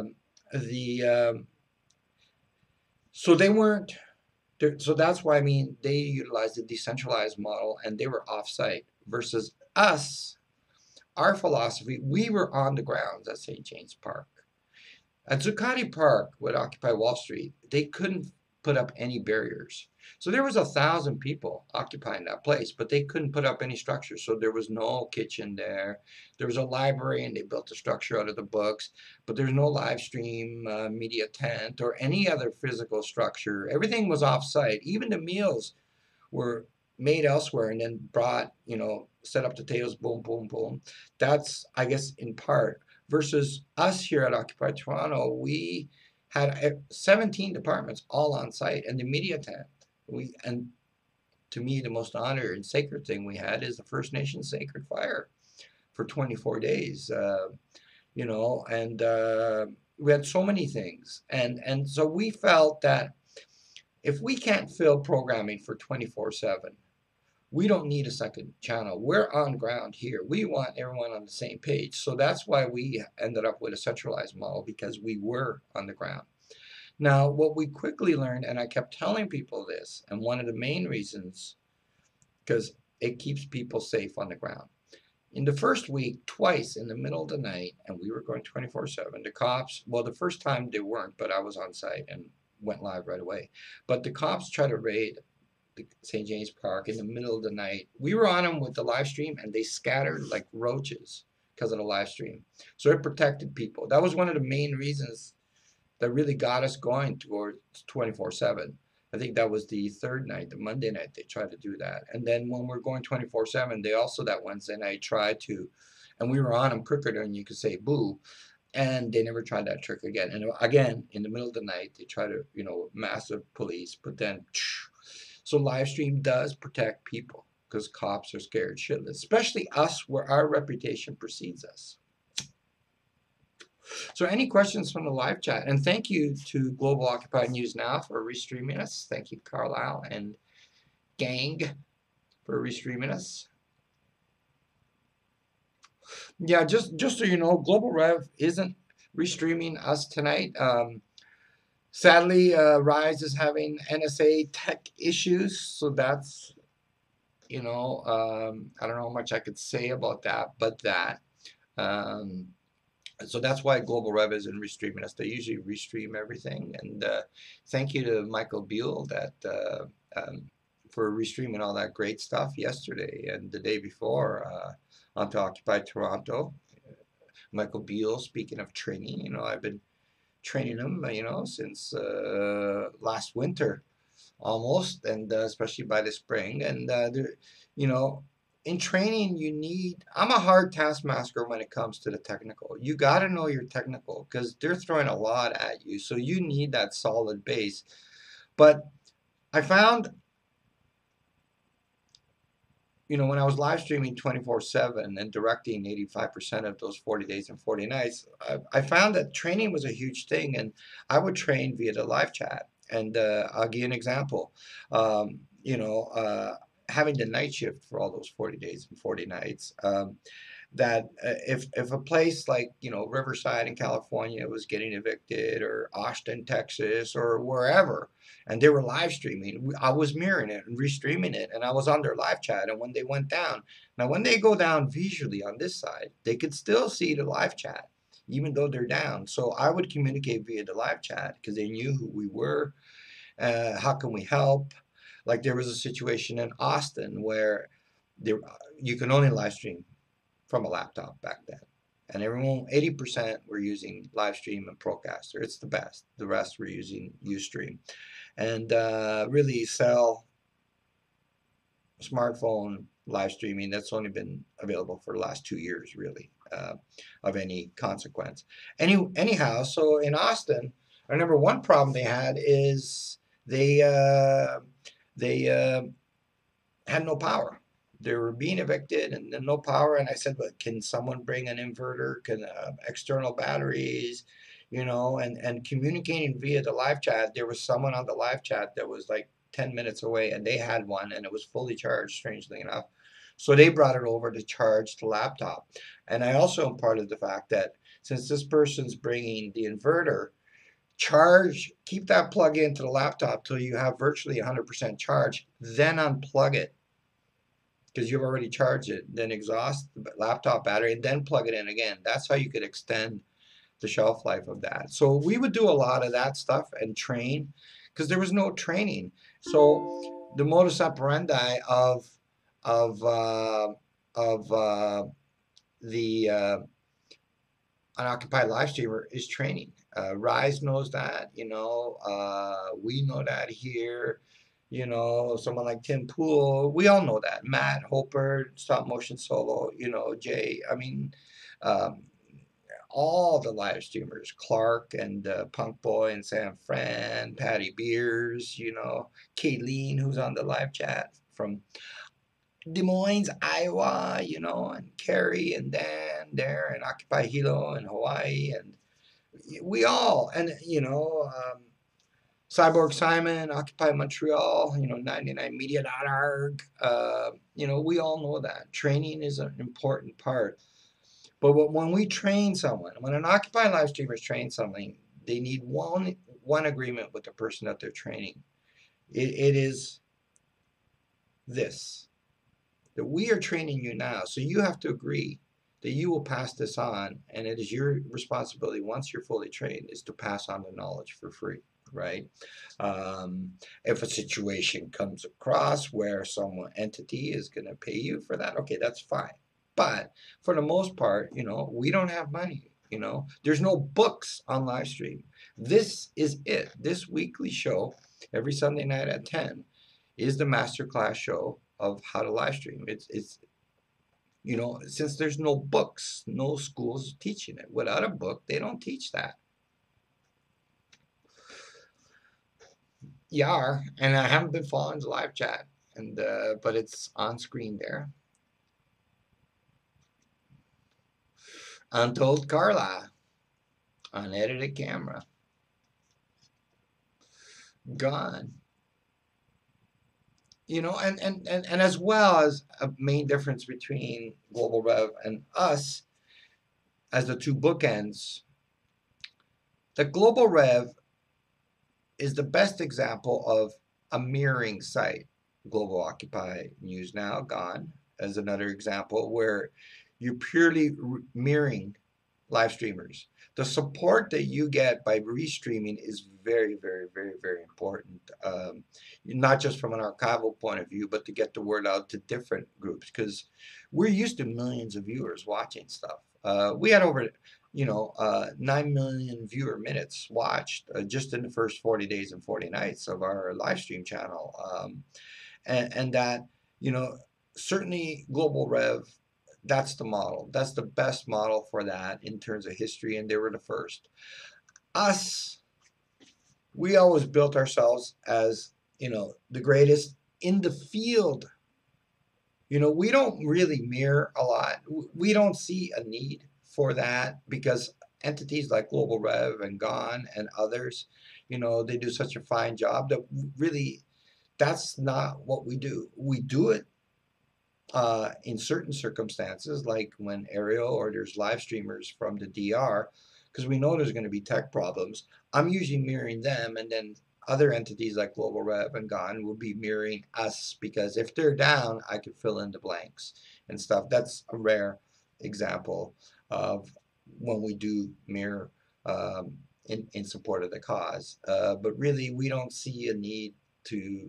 so they weren't, so that's why, they utilized the decentralized model and they were offsite versus us. Our philosophy, we were on the grounds at St. James Park. At Zuccotti Park with Occupy Wall Street, they couldn't put up any barriers. So there was 1,000 people occupying that place, but they couldn't put up any structure. So there was no kitchen there. There was a library and they built a structure out of the books, but there's no live stream media tent or any other physical structure. Everything was off-site. Even the meals were made elsewhere and then brought, set up the tables, boom, boom, boom. That's, I guess, in part. Versus us here at Occupy Toronto, we had 17 departments all on site and the media tent. And to me, the most honored and sacred thing we had is the First Nations Sacred Fire for 24 days, and we had so many things. And so we felt that if we can't fill programming for 24/7, we don't need a second channel. We're on ground here. We want everyone on the same page. So that's why we ended up with a centralized model, because we were on the ground. Now, what we quickly learned, and I kept telling people this, and one of the main reasons, because it keeps people safe on the ground. In the first week, twice in the middle of the night, and we were going 24/7, the cops, well, the first time they weren't, but I was on site and went live right away. But the cops tried to raid the St. James Park in the middle of the night. We were on them with the live stream, and they scattered like roaches because of the live stream. So it protected people. That was one of the main reasons that really got us going towards 24/7. I think that was the third night, the Monday night, they tried to do that. And then when we're going 24/7, they also that Wednesday night tried to, and we were on them quicker than you could say boo, and they never tried that trick again. And again, in the middle of the night, they try to, massive police, but then, so live stream does protect people because cops are scared shitless, especially us where our reputation precedes us. So any questions from the live chat? And thank you to Global Occupy News Now for restreaming us. Thank you, Carlisle and gang, for restreaming us. Yeah, just so you know, Global Rev isn't restreaming us tonight. Sadly, Rise is having NSA tech issues, so that's, I don't know how much I could say about that, but that. So that's why Global Rev isn't restreaming us. They usually restream everything. And thank you to Michael Buell for restreaming all that great stuff yesterday and the day before onto Occupy Toronto. Michael Buell, speaking of training, I've been training him, since last winter almost, and especially by the spring. And, in training, I'm a hard taskmaster when it comes to the technical. You got to know your technical because they're throwing a lot at you. So you need that solid base. But I found you know, when I was live streaming 24/7 and directing 85% of those 40 days and 40 nights, I found that training was a huge thing, and I would train via the live chat. And I'll give you an example. You know, having the night shift for all those 40 days and 40 nights. That if a place like, you know, Riverside in California was getting evicted, or Austin, Texas, or wherever, and they were live streaming, I was mirroring it and restreaming it, and I was on their live chat. And when they went down, now when they go down visually on this side, they could still see the live chat even though they're down. So I would communicate via the live chat because they knew who we were. How can we help? Like there was a situation in Austin where there, you can only live stream from a laptop back then. And everyone, 80% were using Livestream and Procaster. It's the best. The rest were using Ustream. And really sell smartphone live streaming, that's only been available for the last 2 years, really, of any consequence. Anyhow, so in Austin, I remember one problem they had is they had no power. They were being evicted and no power. And I said, but can someone bring an inverter? Can external batteries, you know, and communicating via the live chat. There was someone on the live chat that was like 10 minutes away, and they had one, and it was fully charged, strangely enough. So they brought it over to charge the laptop. And I also imparted the fact that since this person's bringing the inverter, keep that plug into the laptop till you have virtually 100% charge, then unplug it because you've already charged it, then exhaust the laptop battery and then plug it in again. That's how you could extend the shelf life of that. So we would do a lot of that stuff and train because there was no training. So the modus operandi of the unoccupied live streamer is training. Rise knows that, you know, we know that here, you know, someone like Tim Pool, we all know that. Matt Hopper, Stop Motion Solo, you know, Jay, I mean, all the live streamers, Clark and Punk Boy and San Fran, Patty Beers, you know, Kayleen, who's on the live chat from Des Moines, Iowa, you know, and Carrie and Dan there, and Occupy Hilo in Hawaii, and we all, and you know, Cyborg Simon, Occupy Montreal, you know, 99media.org, you know, we all know that training is an important part. But when we train someone, when an Occupy live streamers train something, they need one agreement with the person that they're training. It is this. That we are training you now, so you have to agree that you will pass this on, and it is your responsibility once you're fully trained is to pass on the knowledge for free, right? If a situation comes across where some entity is going to pay you for that, okay, that's fine. But for the most part, you know, we don't have money. You know, there's no books on live stream. This is it. This weekly show every Sunday night at 10 is the masterclass show of how to live stream. It's you know, since there's no books, no schools teaching it. Without a book, they don't teach that. Yeah, and I haven't been following the live chat, and but it's on screen there. Untold Carla, unedited camera, gone. You know, and as well as a main difference between Global Rev and us as the two bookends, the Global Rev is the best example of a mirroring site. Global Occupy News Now, gone, as another example where you're purely mirroring live streamers. The support that you get by restreaming is very, very, very, very important. Not just from an archival point of view, but to get the word out to different groups, because we're used to millions of viewers watching stuff. We had over, you know, 9 million viewer minutes watched just in the first 40 days and 40 nights of our live stream channel. And that, you know, certainly Global Rev, that's the model. That's the best model for that in terms of history, and they were the first. Us, we always built ourselves as, you know, the greatest in the field You know, we don't really mirror a lot. We don't see a need for that because entities like Global Rev and Gone and others, you know, they do such a fine job that really that's not what we do. We do it in certain circumstances, like when Ariel or there's live streamers from the DR, because we know there's going to be tech problems. I'm usually mirroring them, and then other entities like Global Rev and Gone will be mirroring us because if they're down, I could fill in the blanks and stuff. That's a rare example of when we do mirror in support of the cause. But really, we don't see a need to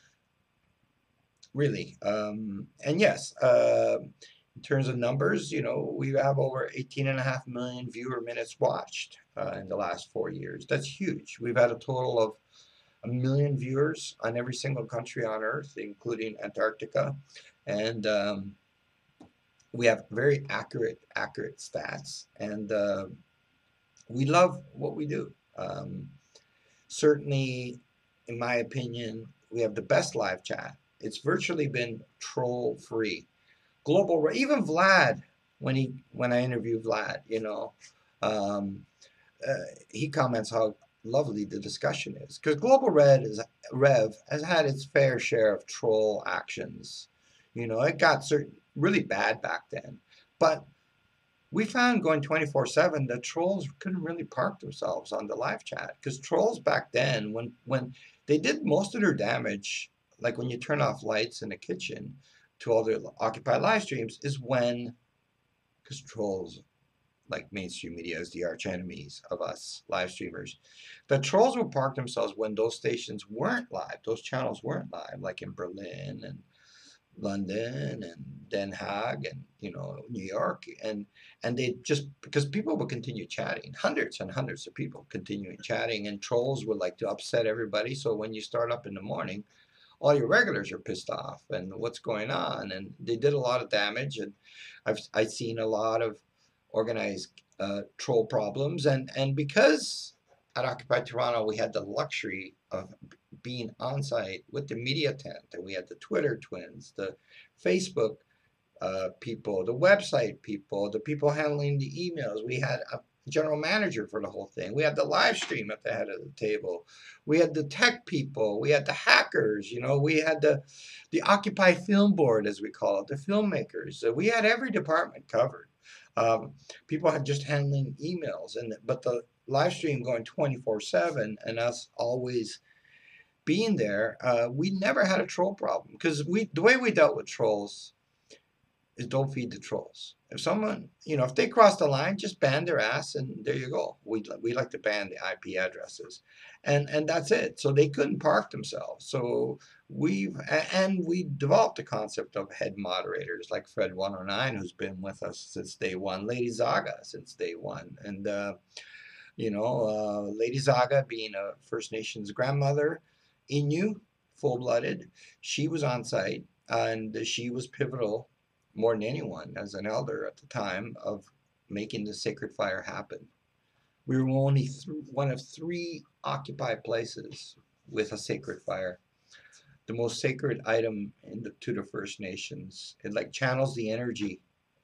really. And yes, in terms of numbers, you know, we have over 18.5 million viewer minutes watched in the last 4 years. That's huge. We've had a total of 1 million viewers on every single country on Earth, including Antarctica. And we have very accurate stats. And we love what we do. Certainly, in my opinion, we have the best live chat. It's virtually been troll free. Global, even Vlad, when I interview Vlad, you know, he comments how lovely the discussion is because Global Rev has had its fair share of troll actions. You know, it got really bad back then, but we found going 24/7 that trolls couldn't really park themselves on the live chat because trolls back then, when they did most of their damage, like when you turn off lights in the kitchen to all the occupied live streams, is when, because trolls, like mainstream media, is the arch enemies of us live streamers. The trolls would park themselves when those stations weren't live, those channels weren't live, like in Berlin and London and Den Haag and, you know, New York, and they just, because people would continue chatting, hundreds and hundreds of people continuing chatting, and trolls would like to upset everybody. So when you start up in the morning, all your regulars are pissed off and what's going on, and they did a lot of damage. And I've seen a lot of organized troll problems, and because at Occupy Toronto we had the luxury of being on site with the media tent, and we had the Twitter twins, the Facebook people, the website people, the people handling the emails. We had a general manager for the whole thing. We had the live stream at the head of the table. We had the tech people. We had the hackers. You know, we had the Occupy Film Board, as we call it, the filmmakers. We had every department covered. People had just handling emails, but the live stream going 24/7 and us always being there, we never had a troll problem because the way we dealt with trolls is don't feed the trolls. If someone, you know, if they cross the line, just ban their ass, and there you go. We like to ban the IP addresses, and that's it. So they couldn't park themselves. So we developed the concept of head moderators like Fred 109, who's been with us since day one, Lady Zaga since day one, and you know, Lady Zaga being a First Nations grandmother, Innu, full-blooded, she was on site, and she was pivotal more than anyone as an elder at the time of making the sacred fire happen. We were only one of 3 occupied places with a sacred fire. The most sacred item to the First Nations. It like channels the energy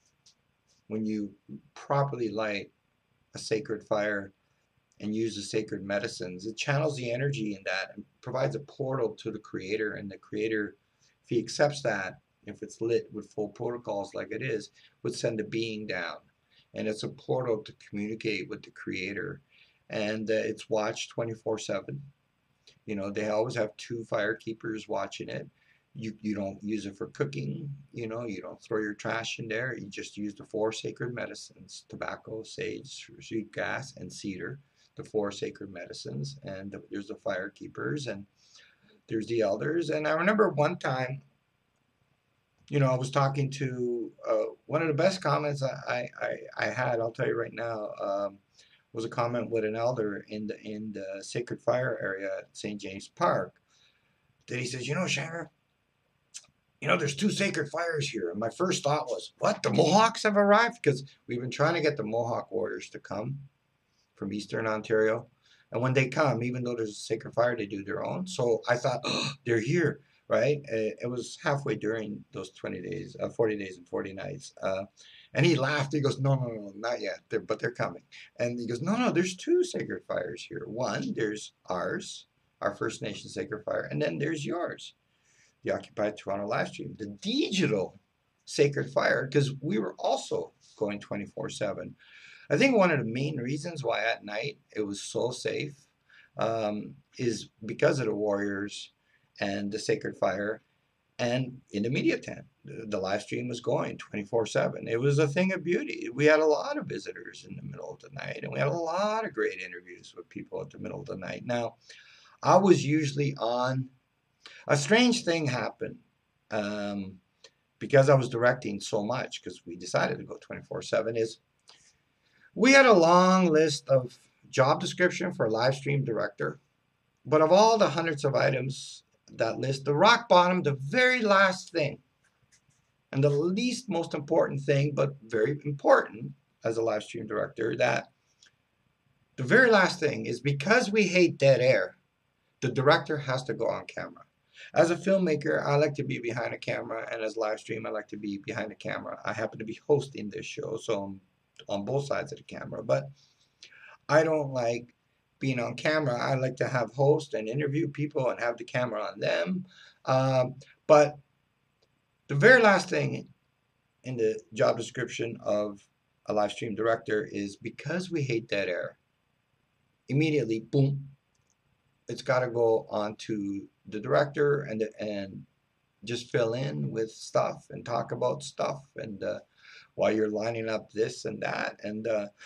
when you properly light a sacred fire and use the sacred medicines. It channels the energy in that and provides a portal to the creator, and the creator, if he accepts that, if it's lit with full protocols like it is, would send a being down. And it's a portal to communicate with the creator. And it's watched 24/7. You know, they always have 2 fire keepers watching it. You don't use it for cooking, you know, you don't throw your trash in there. You just use the 4 sacred medicines: tobacco, sage, sweet grass, and cedar, the 4 sacred medicines. And there's the fire keepers, and there's the elders. And I remember one time, you know, I was talking to one of the best comments I had, I'll tell you right now, was a comment with an elder in the Sacred Fire area at St. James Park, that he says, you know, Sheriff, you know, there's 2 sacred fires here. And my first thought was, what, the Mohawks have arrived? Because we've been trying to get the Mohawk warriors to come from Eastern Ontario. And when they come, even though there's a sacred fire, they do their own. So I thought, oh, they're here. right? It was halfway during those 20 days, 40 days and 40 nights. And he laughed. He goes, no, no, no, not yet. But they're coming. And he goes, no, no, there's two sacred fires here. One, there's ours, our First Nation sacred fire, and then there's yours, the Occupy Toronto live stream, the digital sacred fire, because we were also going 24/7. I think one of the main reasons why at night it was so safe is because of the warriors and the sacred fire, and in the media tent. The live stream was going 24/7. It was a thing of beauty. We had a lot of visitors in the middle of the night, and we had a lot of great interviews with people at the middle of the night. Now, I was usually on. A strange thing happened because I was directing so much, because we decided to go 24/7, is we had a long list of job description for a live stream director, but of all the hundreds of items, that list, the rock bottom, the very last thing, and the least most important thing, but very important as a live stream director, that the very last thing is, because we hate dead air, the director has to go on camera. As a filmmaker, I like to be behind a camera, and as live stream, I like to be behind the camera. I happen to be hosting this show, so I'm on both sides of the camera, but I don't like being on camera. I like to have host and interview people and have the camera on them. But the very last thing in the job description of a live stream director is, because we hate dead air, immediately, boom, it's got to go on to the director and just fill in with stuff and talk about stuff, and while you're lining up this and that. And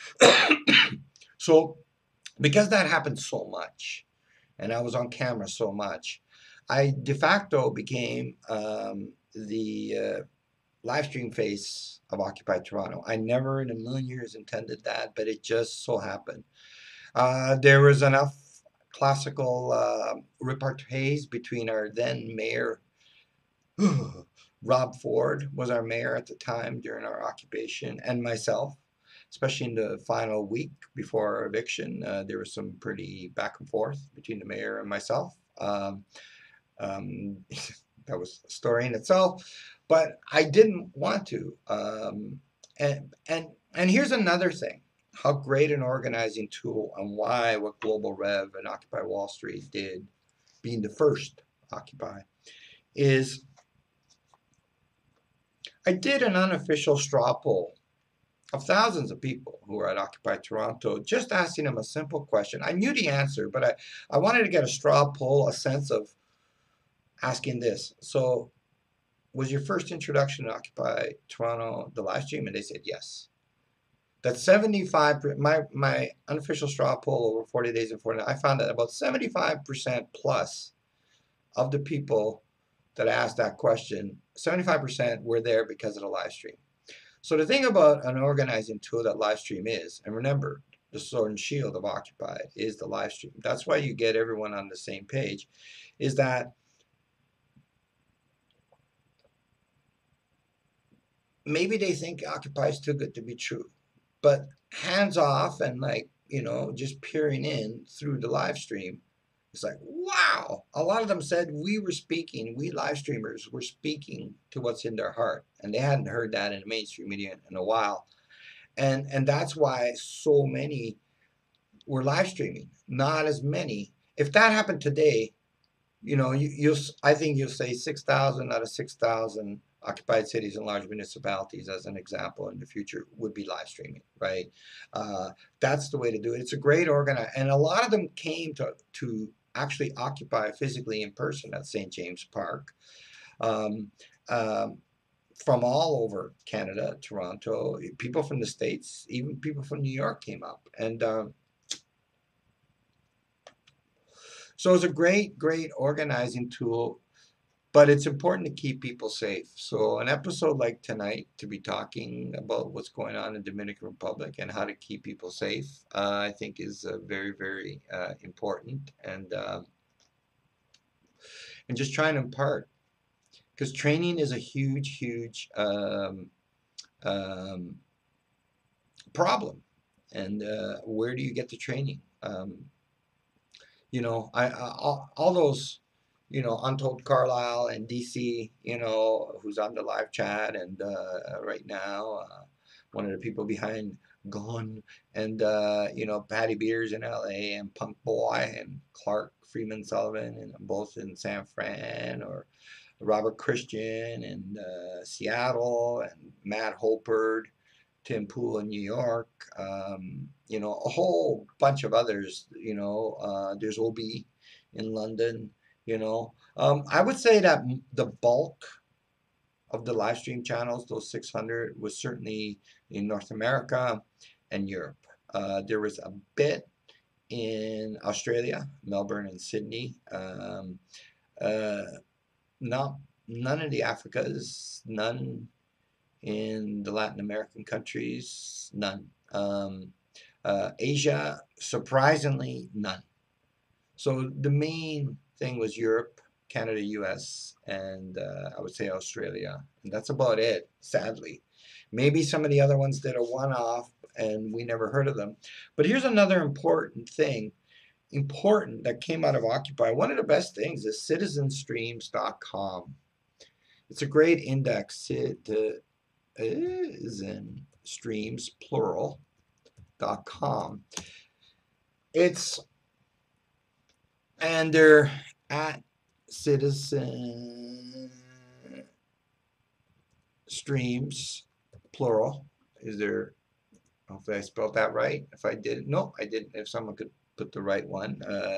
so because that happened so much, and I was on camera so much, I de facto became the live stream face of Occupy Toronto. I never in a million years intended that, but it just so happened. There was enough classical repartees between our then mayor, Rob Ford was our mayor at the time during our occupation, and myself, especially in the final week before our eviction. There was some pretty back and forth between the mayor and myself. That was a story in itself, but I didn't want to. And here's another thing: how great an organizing tool, and why what Global Rev and Occupy Wall Street did, being the first Occupy, is I did an unofficial straw poll of thousands of people who were at Occupy Toronto, just asking them a simple question. I knew the answer, but I wanted to get a straw poll, a sense of asking this. So, was your first introduction to Occupy Toronto the live stream? And they said yes. That 75%, my unofficial straw poll over 40 days and 40 nights, I found that about 75% plus of the people that asked that question, 75% were there because of the live stream. So the thing about an organizing tool that live stream is, and remember, the sword and shield of Occupy is the live stream. That's why you get everyone on the same page, is that maybe they think Occupy is too good to be true, but hands off and, like, just peering in through the live stream, it's like, wow. A lot of them said we live streamers were speaking to what's in their heart, and they hadn't heard that in the mainstream media in a while. And that's why so many were live streaming, not as many. If that happened today, I think you'll say 6,000 out of 6,000 occupied cities and large municipalities, as an example, in the future would be live streaming, right? That's the way to do it. It's a great organizer, and a lot of them came to actually occupy physically in person at St. James Park, from all over Canada, Toronto, people from the States, even people from New York came up. And so it's a great, great organizing tool, but it's important to keep people safe. So an episode like tonight, to be talking about what's going on in the Dominican Republic and how to keep people safe, I think is very, very important. And just trying to impart, because training is a huge, huge problem. And where do you get the training? All those, Untold Carlisle and DC, who's on the live chat, and right now, one of the people behind Gone, and Patty Beers in LA, and Punk Boy and Clark Freeman Sullivan, and both in San Fran, or Robert Christian in Seattle, and Matt Holperd, Tim Pool in New York, a whole bunch of others. There's OB in London. I would say that the bulk of the live stream channels, those 600, was certainly in North America and Europe. There was a bit in Australia, Melbourne and Sydney. None of the Africas, none in the Latin American countries, none. Asia, surprisingly, none. So the main thing was Europe, Canada, US, and I would say Australia. And that's about it, sadly. Maybe some of the other ones did a one-off and we never heard of them. But here's another important thing, that came out of Occupy. One of the best things is citizenstreams.com. It's a great index. Citizenstreams, plural.com. And they're at Citizen Streams, plural. Hopefully I spelled that right. If I didn't, no, I didn't. If someone could put the right one.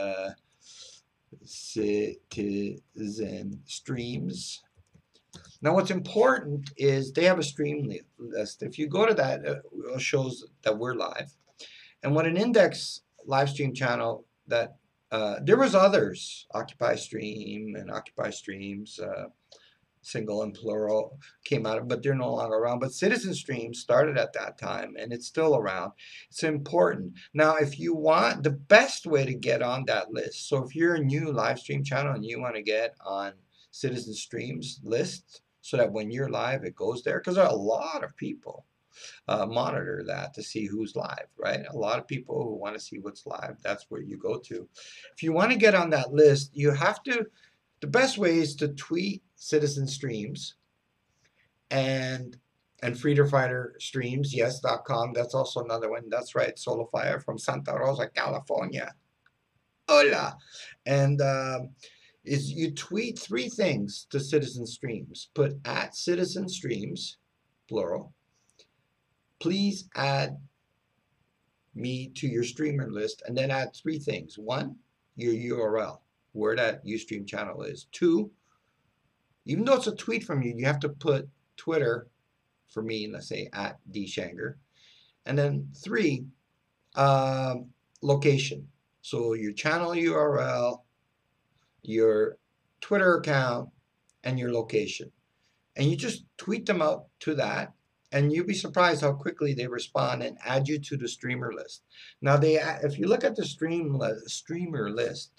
Citizen Streams. Now, what's important is they have a stream list. If you go to that, it shows that we're live. And what an index live stream channel that there was others, Occupy Stream and Occupy Streams, single and plural, came out of, but they're no longer around. But Citizen Stream started at that time, and it's still around. It's important. Now, if you want, the best way to get on that list, so if you're a new live stream channel and you want to get on Citizen Streams list, so that when you're live, it goes there, because a lot of people monitor that to see who's live, right? A lot of people who want to see what's live, that's where you go to. If you want to get on that list, you have to, the best way is to tweet Citizen Streams and Freedom Fighter Streams, yes.com. That's also another one. That's right, Solo Fire from Santa Rosa, California. Hola. And is you tweet 3 things to Citizen Streams. Put at Citizen Streams, plural. Please add me to your streamer list, and then add 3 things. 1, your URL, where that Ustream channel is. 2, even though it's a tweet from you, you have to put Twitter for me, let's say at @dshanger. And then 3, location. So your channel URL, your Twitter account, and your location. And you just tweet them out to that, and you'll be surprised how quickly they respond and add you to the streamer list. Now, if you look at the streamer list,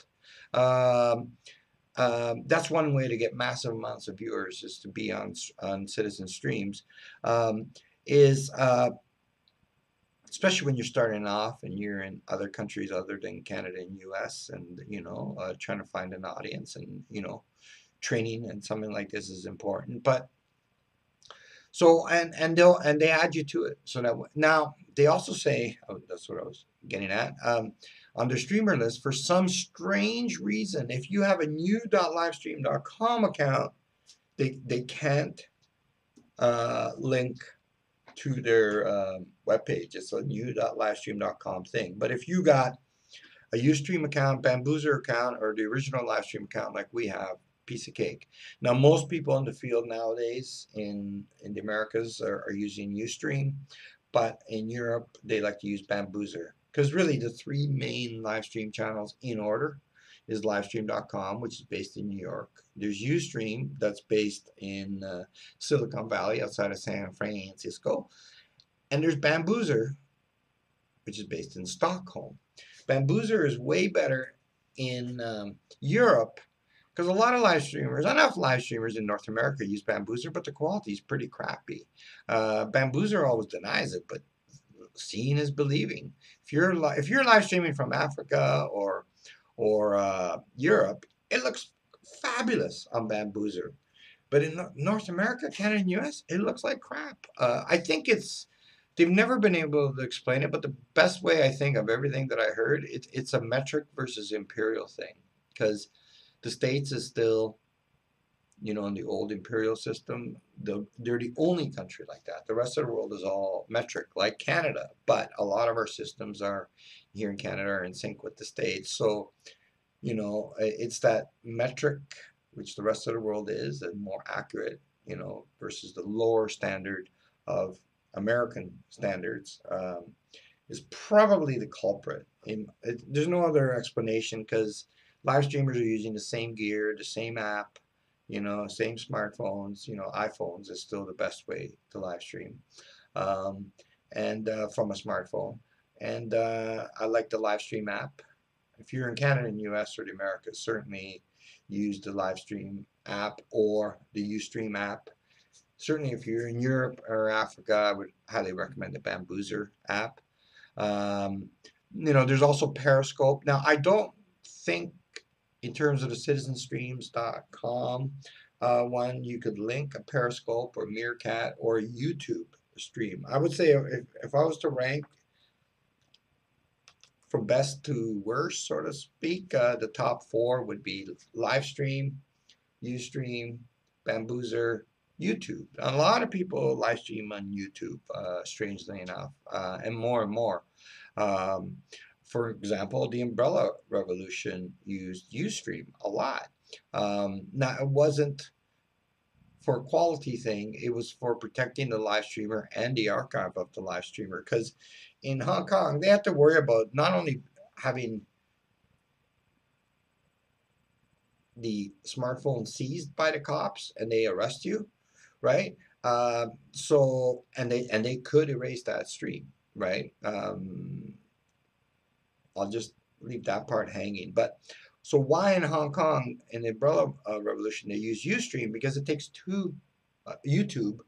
that's one way to get massive amounts of viewers, is to be on Citizen Streams. Especially when you're starting off and you're in other countries other than Canada and US, and trying to find an audience, and training and something like this is important. But so and they add you to it. So that now they also say, oh, that's what I was getting at, on their streamer list, for some strange reason, if you have a new.livestream.com account, they can't link to their webpage. It's a new.livestream.com thing. But if you got a Ustream account, Bamboozer account, or the original Livestream account like we have, piece of cake. Now, most people in the field nowadays in the Americas are using Ustream, but in Europe, they like to use Bamboozer. Because really, the 3 main live stream channels in order is livestream.com, which is based in New York. There's Ustream, that's based in Silicon Valley, outside of San Francisco. And there's Bamboozer, which is based in Stockholm. Bamboozer is way better in Europe, because a lot of live streamers, enough live streamers in North America use Bamboozer, but the quality is pretty crappy. Bamboozer always denies it, but seeing is believing. If you're live streaming from Africa or Europe, it looks fabulous on Bamboozer. But in North America, Canada, and US, it looks like crap. I think they've never been able to explain it, but the best way I think of everything that I heard, it's a metric versus imperial thing. Because the States is still, in the old imperial system, they're the only country like that. The rest of the world is all metric, like Canada. But a lot of our systems are here in Canada are in sync with the States. So, it's that metric, which the rest of the world is, and more accurate, versus the lower standard of American standards, is probably the culprit. There's no other explanation because live streamers are using the same gear, the same app, same smartphones, iPhones is still the best way to live stream, and from a smartphone. And I like the live stream app. If you're in Canada and US or the Americas, certainly use the live stream app or the Ustream app. Certainly if you're in Europe or Africa, I would highly recommend the Bamboozer app. There's also Periscope. Now, I don't think in terms of the citizenstreams.com one, you could link a Periscope or Meerkat or a YouTube stream. I would say if I was to rank from best to worst, so to speak, the top 4 would be Livestream, Ustream, Bamboozer, YouTube. A lot of people live stream on YouTube, strangely enough, and more. For example, the Umbrella Revolution used Ustream a lot. Now, it wasn't for a quality thing, it was for protecting the live streamer and the archive of the live streamer. Because in Hong Kong, they have to worry about not only having the smartphone seized by the cops and they arrest you, right? So they could erase that stream, right? I'll just leave that part hanging. But so why in Hong Kong in the Umbrella Revolution they use Ustream? Because it takes two YouTube,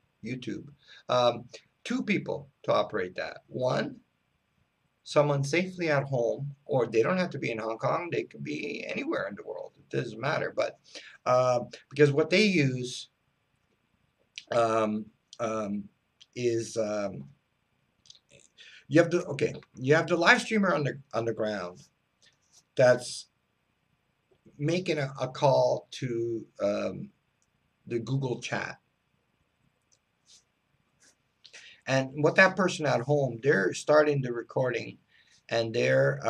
two people to operate that. One, someone safely at home, or they don't have to be in Hong Kong. They could be anywhere in the world. It doesn't matter. But because what they use is you have the live streamer on the ground that's making a call to the Google chat. And what that person at home, they're starting the recording and they're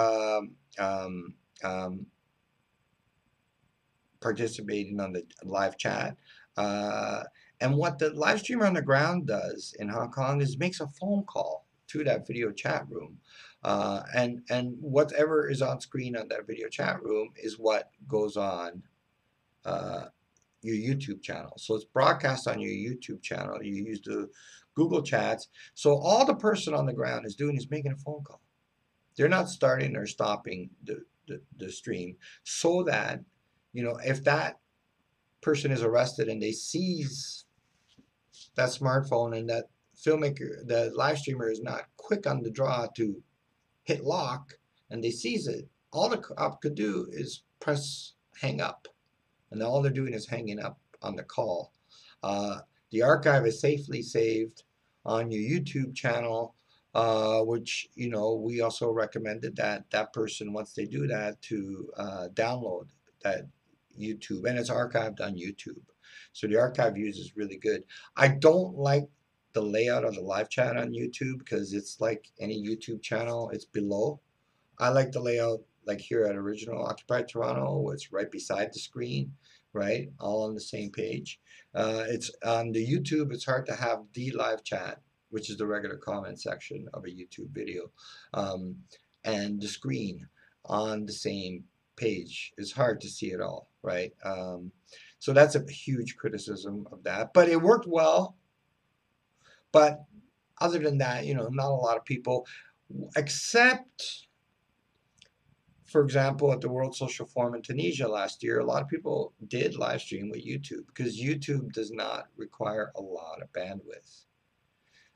participating on the live chat. And what the live streamer on the ground does in Hong Kong is makes a phone call to that video chat room. And whatever is on screen on that video chat room is what goes on your YouTube channel. So it's broadcast on your YouTube channel. You use the Google chats. So all the person on the ground is doing is making a phone call. They're not starting or stopping the stream, so that, if that person is arrested and they seize that smartphone and that filmmaker, the live streamer is not quick on the draw to hit lock and they seize it, all the cop could do is press hang up. And all they're doing is hanging up on the call. The archive is safely saved on your YouTube channel, which, we also recommended that person, once they do that, to download that YouTube. And it's archived on YouTube. So the archive use is really good. I don't like the layout of the live chat on YouTube because it's like any YouTube channel, it's below. I like the layout like here at Original Occupy Toronto, it's right beside the screen, right? All on the same page. It's on the YouTube, it's hard to have the live chat, which is the regular comment section of a YouTube video, and the screen on the same page. It's hard to see it all, right? So that's a huge criticism of that, but it worked well. But other than that, not a lot of people, except, for example, at the World Social Forum in Tunisia last year, a lot of people did live stream with YouTube because YouTube does not require a lot of bandwidth.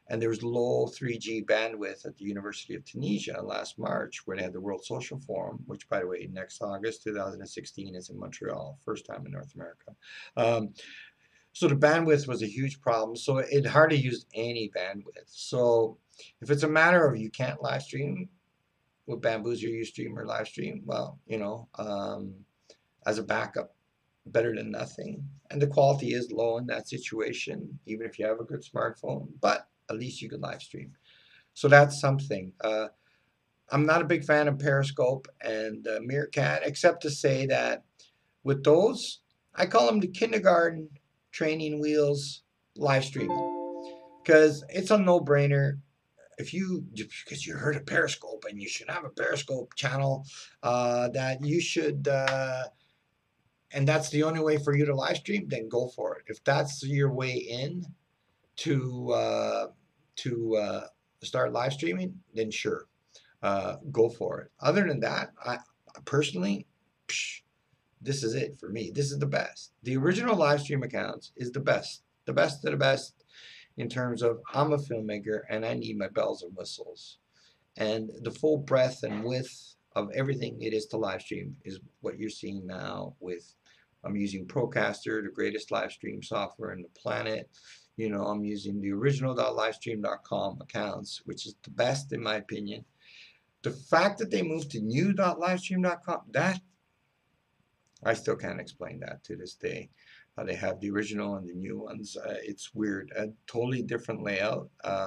And there was low 3G bandwidth at the University of Tunisia last March, where they had the World Social Forum, which, by the way, next August 2016 is in Montreal, first time in North America. So the bandwidth was a huge problem. So it hardly used any bandwidth. So if it's a matter of you can't live stream with Bambuser, Ustream, or Livestream, well, you know, as a backup, better than nothing. And the quality is low in that situation, even if you have a good smartphone, but at least you can live stream. So that's something. I'm not a big fan of Periscope and Meerkat, except to say that with those, I call them the kindergarten training wheels live streaming, because it's a no-brainer. If you, because you heard of Periscope and you should have a Periscope channel, that you should, and that's the only way for you to live stream, then go for it. If that's your way in to start live streaming, then sure, go for it. Other than that, I personally, this is it for me. This is the best. The original live stream accounts is the best of the best in terms of I'm a filmmaker and I need my bells and whistles. And the full breadth and width of everything it is to live stream is what you're seeing now with, I'm using Procaster, the greatest live stream software on the planet. You know, I'm using the original.livestream.com accounts, which is the best in my opinion. The fact that they moved to new.livestream.com, that I still can't explain that to this day. They have the original and the new ones. It's weird. A totally different layout.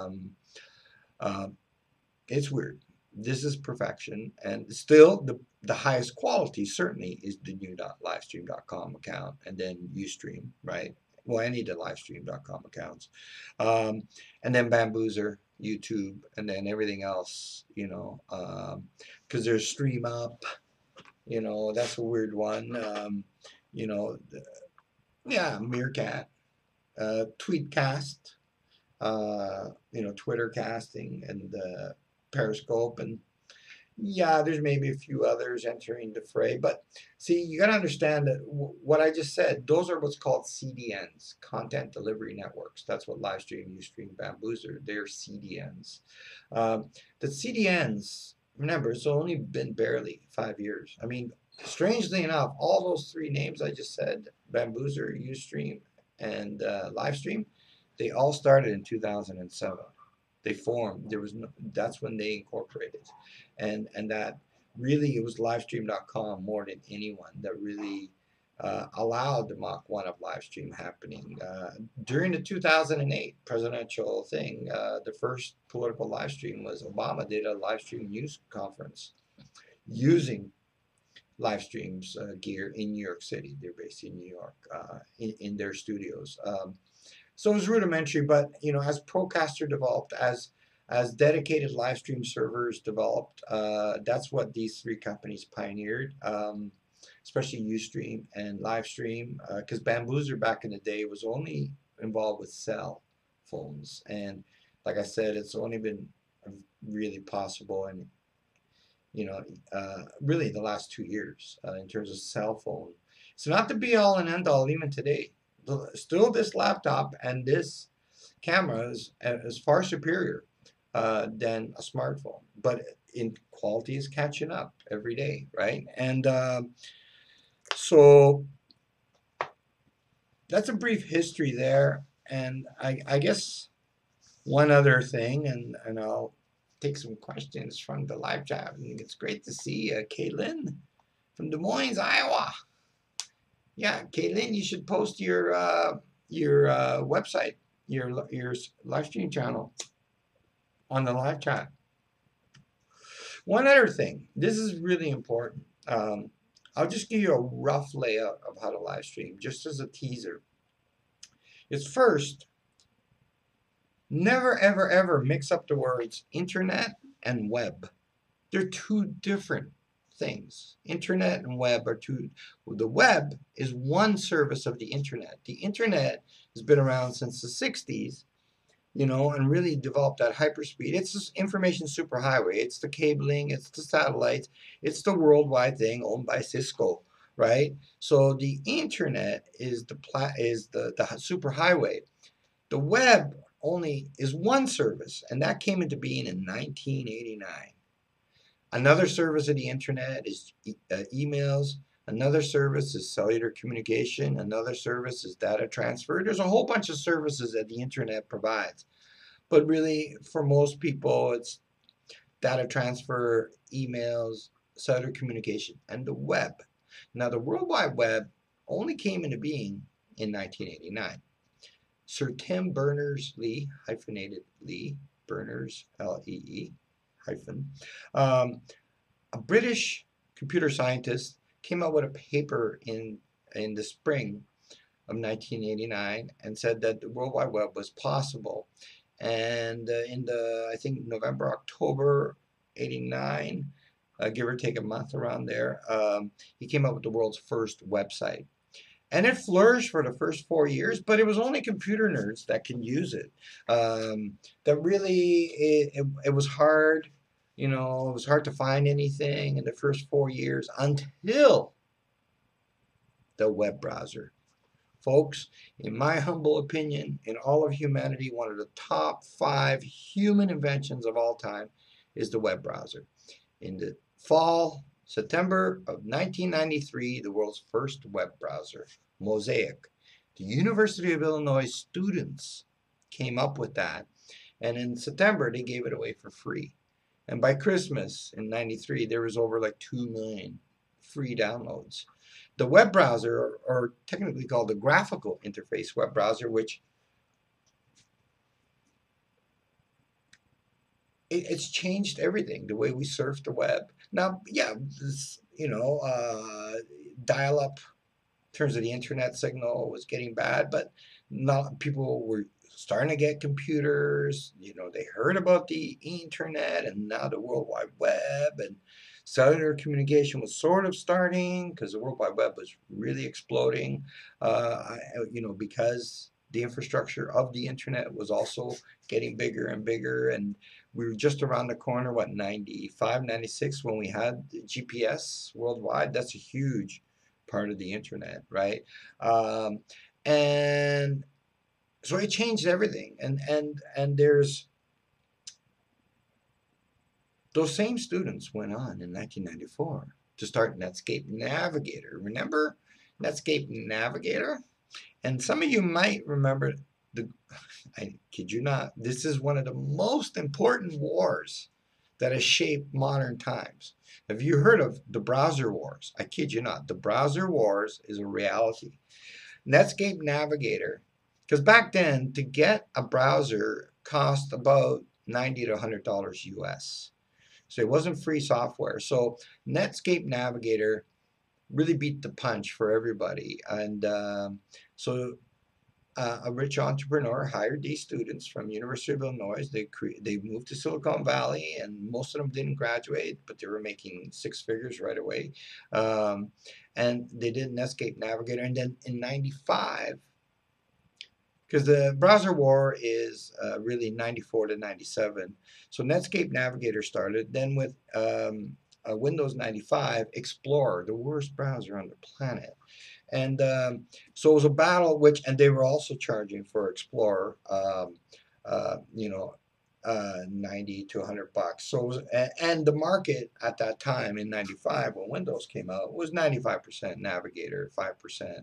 It's weird. This is perfection. And still, the highest quality certainly is the new.livestream.com account and then Ustream, right? Well, any of the livestream.com accounts. And then Bambuser, YouTube, and then everything else, you know, because there's Stream Up. You know, that's a weird one. You know, yeah, Meerkat, Tweetcast, you know, Twitter casting, and Periscope, and yeah, there's maybe a few others entering the fray. But see, you got to understand that what I just said, those are what's called CDNs, content delivery networks. That's what Livestream, Ustream, Bambuser, they're CDNs. The CDNs, remember, it's only been barely 5 years. I mean, strangely enough, all those three names I just said, Bambuser, Ustream, and Livestream, they all started in 2007. They formed. There was no, that's when they incorporated, and that really it was livestream.com more than anyone that really allowed the Mach 1 of Livestream happening. During the 2008 presidential thing, the first political live stream was Obama did a live stream news conference using Livestream's gear in New York City. They're based in New York, in their studios. So it was rudimentary, but you know, as Procaster developed, as dedicated live stream servers developed, that's what these three companies pioneered, especially Ustream and Livestream, because Bambuser back in the day was only involved with cell phones, and like I said, it's only been really possible in, you know, really the last 2 years in terms of cell phone. So not the be all and end all even today. Still, this laptop and this camera is far superior than a smartphone, but in quality is catching up every day, right? And so that's a brief history there. And I guess one other thing, and I'll take some questions from the live chat. And it's great to see Kaylin from Des Moines, Iowa. Yeah, Caitlin, you should post your website, your live stream channel on the live chat. One other thing, this is really important. I'll just give you a rough layout of how to live stream, just as a teaser. It's first, never, ever, ever mix up the words internet and web. They're two different things. Internet and web are two. The web is one service of the internet. The internet has been around since the 60s, you know, and really developed at hyperspeed. It's this information superhighway. It's the cabling, it's the satellites, it's the worldwide thing owned by Cisco, right? So the internet is the superhighway. The web only is one service, and that came into being in 1989. Another service of the internet is emails. Another service is cellular communication. Another service is data transfer. There's a whole bunch of services that the internet provides. But really, for most people, it's data transfer, emails, cellular communication, and the web. Now, the World Wide Web only came into being in 1989. Sir Tim Berners-Lee, hyphenated Lee, Berners, L-E-E, hyphen, a British computer scientist came out with a paper in the spring of 1989 and said that the World Wide Web was possible. And in the, I think, November, October 89, give or take a month around there, he came up with the world's first website. And it flourished for the first 4 years, but it was only computer nerds that can use it. That really, it was hard, you know, it was hard to find anything in the first 4 years until the web browser. Folks, in my humble opinion, in all of humanity, one of the top 5 human inventions of all time is the web browser. In the fall, September of 1993, the world's first web browser, Mosaic. The University of Illinois students came up with that, and in September, they gave it away for free. And by Christmas in 93, there was over like 2 million free downloads. The web browser, or technically called the graphical interface web browser, which it's changed everything, the way we surf the web. Now, yeah, this, you know, dial-up in terms of the internet signal was getting bad, but not, people were starting to get computers. You know, they heard about the internet and now the World Wide Web, and cellular communication was sort of starting because the World Wide Web was really exploding, you know, because the infrastructure of the internet was also getting bigger and bigger. And we were just around the corner, what, 95, 96, when we had GPS worldwide. That's a huge part of the internet, right? And so it changed everything. And there's those same students went on in 1994 to start Netscape Navigator. Remember Netscape Navigator? And some of you might remember, I kid you not, this is one of the most important wars that has shaped modern times. Have you heard of the browser wars? I kid you not, the browser wars is a reality. Netscape Navigator, because back then, to get a browser cost about $90 to $100 US. So it wasn't free software. So Netscape Navigator really beat the punch for everybody. And so a rich entrepreneur hired these students from University of Illinois. They moved to Silicon Valley, and most of them didn't graduate, but they were making 6 figures right away. And they did Netscape Navigator. And then in 95, because the browser war is really 94 to 97. So Netscape Navigator started. Then with Windows 95, Explorer, the worst browser on the planet. And so it was a battle, and they were also charging for Explorer, you know, 90 to 100 bucks. So it was, and the market at that time in 95, when Windows came out, was 95% Navigator, 5%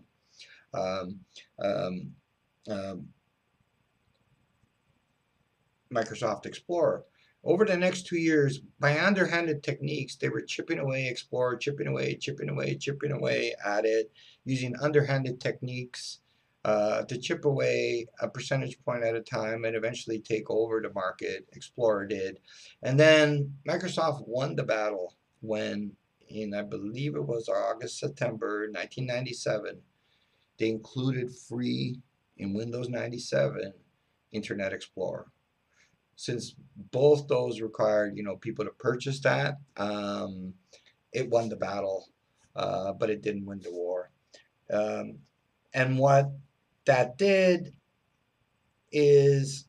Microsoft Explorer. Over the next 2 years, by underhanded techniques, they were chipping away Explorer, chipping away at it, using underhanded techniques to chip away a percentage point at a time and eventually take over the market. Explorer did. And then Microsoft won the battle when, in I believe it was August, September 1997, they included free in Windows 97 Internet Explorer. Since both those required, you know, people to purchase that, it won the battle, but it didn't win the war. And what that did is,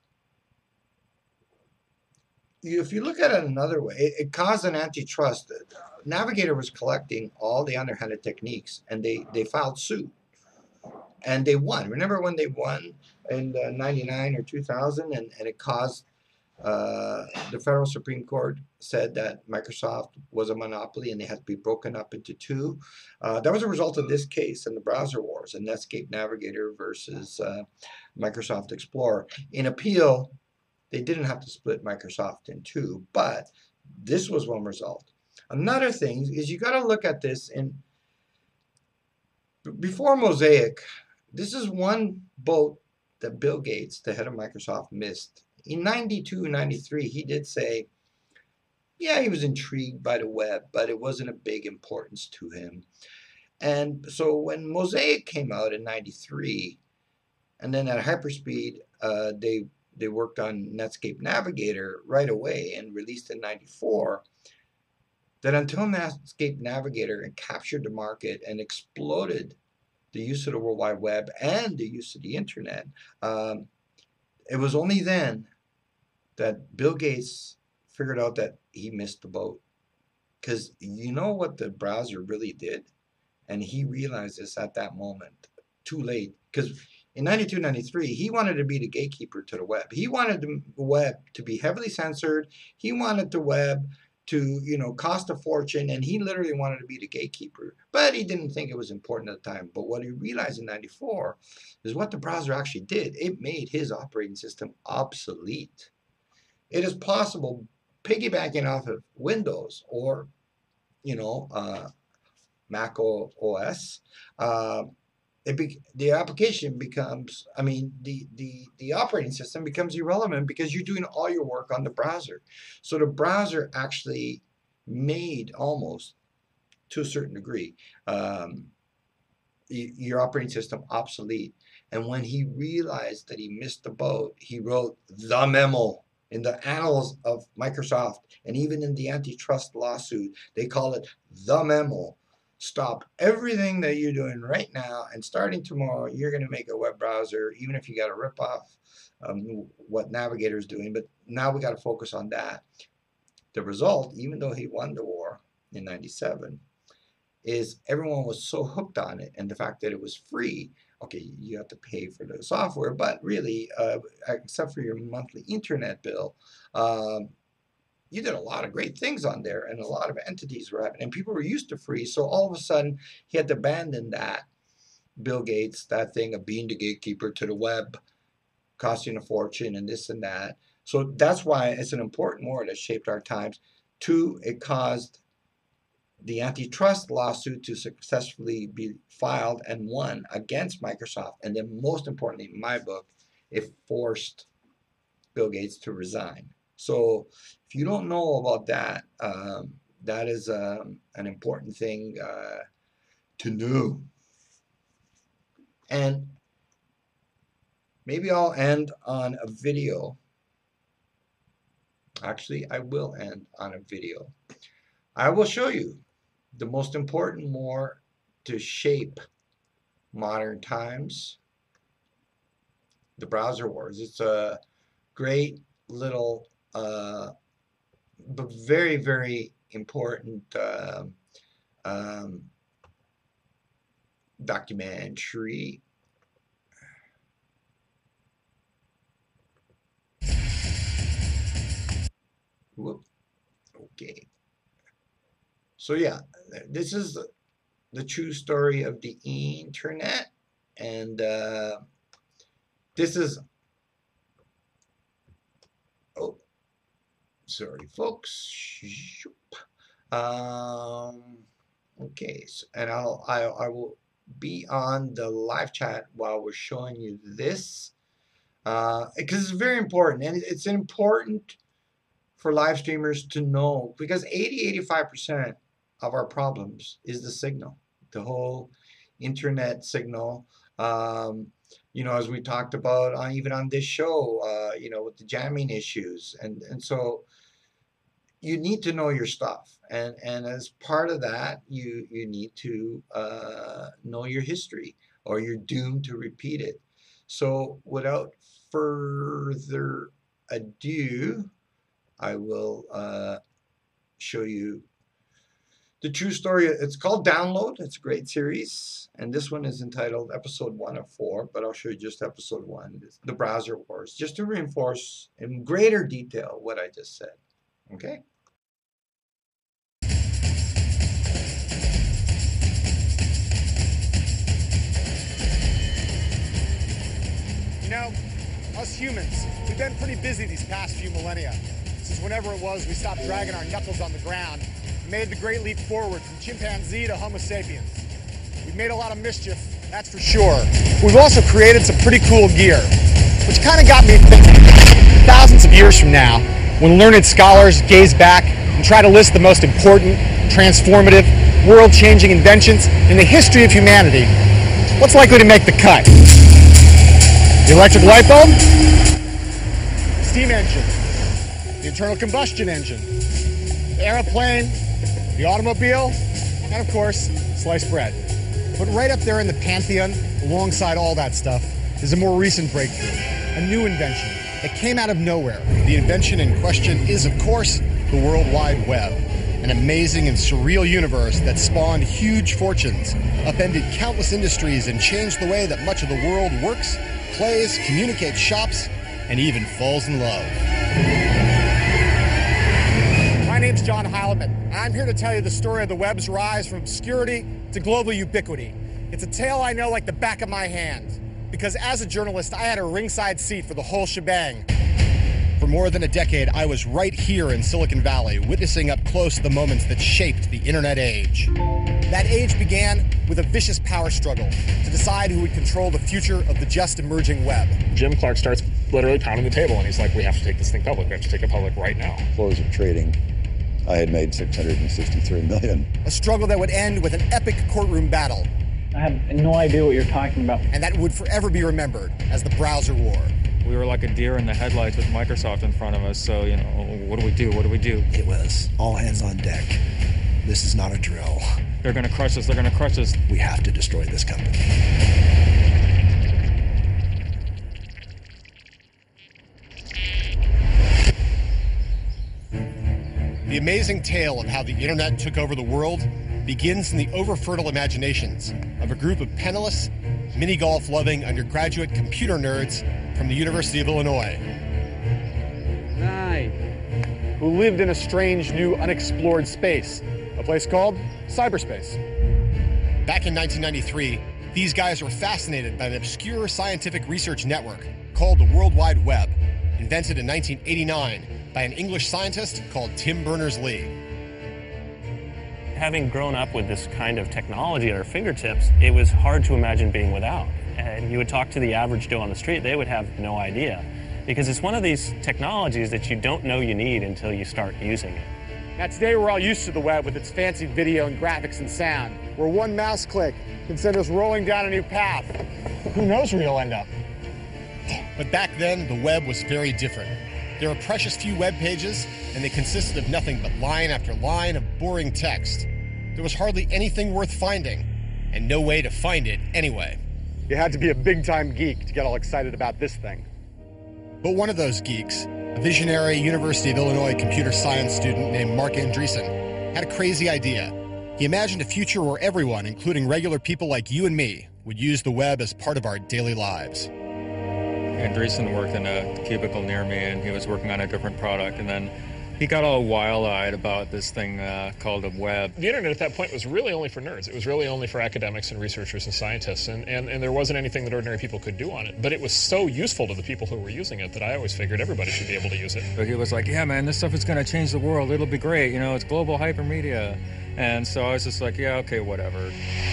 if you look at it another way, it caused an antitrust. Navigator was collecting all the underhanded techniques, and they filed suit and they won. Remember when they won in 99 or 2000, and it caused the federal Supreme Court said that Microsoft was a monopoly and they had to be broken up into two. That was a result of this case and the browser wars and Netscape Navigator versus Microsoft Explorer. In appeal, they didn't have to split Microsoft in two, but this was one result. Another thing is you got to look at this in before Mosaic. This is one boat that Bill Gates, the head of Microsoft, missed. In 92, 93, he did say, yeah, he was intrigued by the web, but it wasn't a big importance to him. And so when Mosaic came out in 93, and then at Hyperspeed, they worked on Netscape Navigator right away and released in 94, that until Netscape Navigator captured the market and exploded the use of the World Wide Web and the use of the internet, it was only then that Bill Gates figured out that he missed the boat. Because you know what the browser really did? And he realized this at that moment, too late. Because in 92, 93, he wanted to be the gatekeeper to the web. He wanted the web to be heavily censored. He wanted the web to, cost a fortune. And he literally wanted to be the gatekeeper. But he didn't think it was important at the time. But what he realized in 94 is what the browser actually did. It made his operating system obsolete. It is possible, piggybacking off of Windows or, Mac OS, the application becomes, the operating system becomes irrelevant because you're doing all your work on the browser. So the browser actually made almost, to a certain degree, your operating system obsolete. And when he realized that he missed the boat, he wrote the memo. In the annals of Microsoft, and even in the antitrust lawsuit, they call it the memo. Stop everything that you're doing right now, and starting tomorrow, you're going to make a web browser, even if you got to rip off what Navigator is doing. But now we got to focus on that. The result, even though he won the war in 97, is everyone was so hooked on it, and the fact that it was free. Okay, you have to pay for the software, but really, except for your monthly internet bill, you did a lot of great things on there, and a lot of entities were having, and people were used to free. So all of a sudden, he had to abandon that, Bill Gates, that thing of being the gatekeeper to the web, costing a fortune and this and that. So that's why it's an important war that shaped our times. Two, it caused the antitrust lawsuit to successfully be filed and won against Microsoft. And then most importantly, in my book, it forced Bill Gates to resign. So if you don't know about that, that is an important thing to know. And maybe I'll end on a video. Actually, I will end on a video. I will show you the most important war to shape modern times, the browser wars. It's a great little, but very, very important documentary. Whoop. Okay. So yeah, this is the true story of the internet, and this is, oh, sorry folks. Okay, so, and I will be on the live chat while we're showing you this, because it's very important, and it's important for live streamers to know, because 85% of our problems is the signal, the whole internet signal. As we talked about even on this show, with the jamming issues, and so you need to know your stuff, and as part of that, you need to know your history, or you're doomed to repeat it. So without further ado, I will show you The true story, it's called Download. It's a great series. And this one is entitled Episode 1 of 4, but I'll show you just Episode 1, The Browser Wars, just to reinforce in greater detail what I just said. Okay?
You know, us humans, we've been pretty busy these past few millennia. Since whenever it was we stopped dragging our knuckles on the ground and made the great leap forward from chimpanzee to Homo sapiens. We've made a lot of mischief, that's for sure. We've also created some pretty cool gear, which kind of got me thinking. Thousands of years from now, when learned scholars gaze back and try to list the most important, transformative, world-changing inventions in the history of humanity, what's likely to make the cut? The electric light bulb? Steam engine? The internal combustion engine? The airplane? The automobile? And of course, sliced bread. But right up there in the pantheon, alongside all that stuff, is a more recent breakthrough, a new invention that came out of nowhere. The invention in question is, of course, the World Wide Web, an amazing and surreal universe that spawned huge fortunes, upended countless industries, and changed the way that much of the world works, plays, communicates, shops, and even falls in love. My name's John Heilemann, and I'm here to tell you the story of the web's rise from obscurity to global ubiquity. It's a tale I know like the back of my hand, because as a journalist, I had a ringside seat for the whole shebang. For more than a decade, I was right here in Silicon Valley, witnessing up close the moments that shaped the internet age. That age began with a vicious power struggle to decide who would control the future of the just emerging web.
Jim Clark starts literally pounding the table, and he's like, we have to take this thing public. We have to take it public right now.
Close of trading, I had made $663 million.
A struggle that would end with an epic courtroom battle.
I have no idea what you're talking about.
And that would forever be remembered as the browser war.
We were like a deer in the headlights with Microsoft in front of us, so, you know, what do we do? What do we do?
It was all hands on deck. This is not a drill.
They're going to crush us. They're going to crush us.
We have to destroy this company.
The amazing tale of how the internet took over the world begins in the over-fertile imaginations of a group of penniless, mini-golf loving undergraduate computer nerds from the University of Illinois. Who lived in a strange new unexplored space, a place called cyberspace. Back in 1993, these guys were fascinated by an obscure scientific research network called the World Wide Web, invented in 1989 by an English scientist called Tim Berners-Lee.
Having grown up with this kind of technology at our fingertips, it was hard to imagine being without. And you would talk to the average Joe on the street, they would have no idea. Because it's one of these technologies that you don't know you need until you start using it.
Now today we're all used to the web with its fancy video and graphics and sound, where one mouse click can send us rolling down a new path. Who knows where you'll end up? But back then, the web was very different. There were precious few web pages, and they consisted of nothing but line after line of boring text. There was hardly anything worth finding, and no way to find it anyway. You had to be a big-time geek to get all excited about this thing. But one of those geeks, a visionary University of Illinois computer science student named Mark Andreessen, had a crazy idea. He imagined a future where everyone, including regular people like you and me, would use the web as part of our daily lives.
Andreessen worked in a cubicle near me, and he was working on a different product, and then he got all wild-eyed about this thing called a web.
The internet at that point was really only for nerds. It was really only for academics and researchers and scientists, and there wasn't anything that ordinary people could do on it. But it was so useful to the people who were using it that I always figured everybody should be able to use it.
But he was like, yeah, man, this stuff is going to change the world. It'll be great. You know, it's global hypermedia. And so I was just like, yeah, okay, whatever.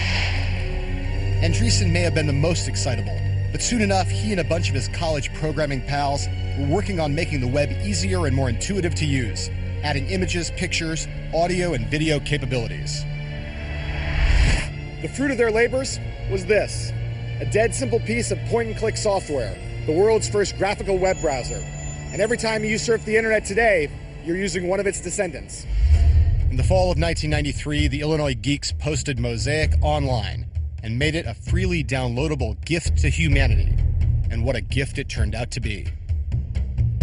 Andreessen may have been the most excitable, but soon enough, he and a bunch of his college programming pals were working on making the web easier and more intuitive to use, adding images, pictures, audio, and video capabilities. The fruit of their labors was this, a dead simple piece of point-and-click software, the world's first graphical web browser. And every time you surf the internet today, you're using one of its descendants. In the fall of 1993, the Illinois geeks posted Mosaic online and made it a freely downloadable gift to humanity. And what a gift it turned out to be.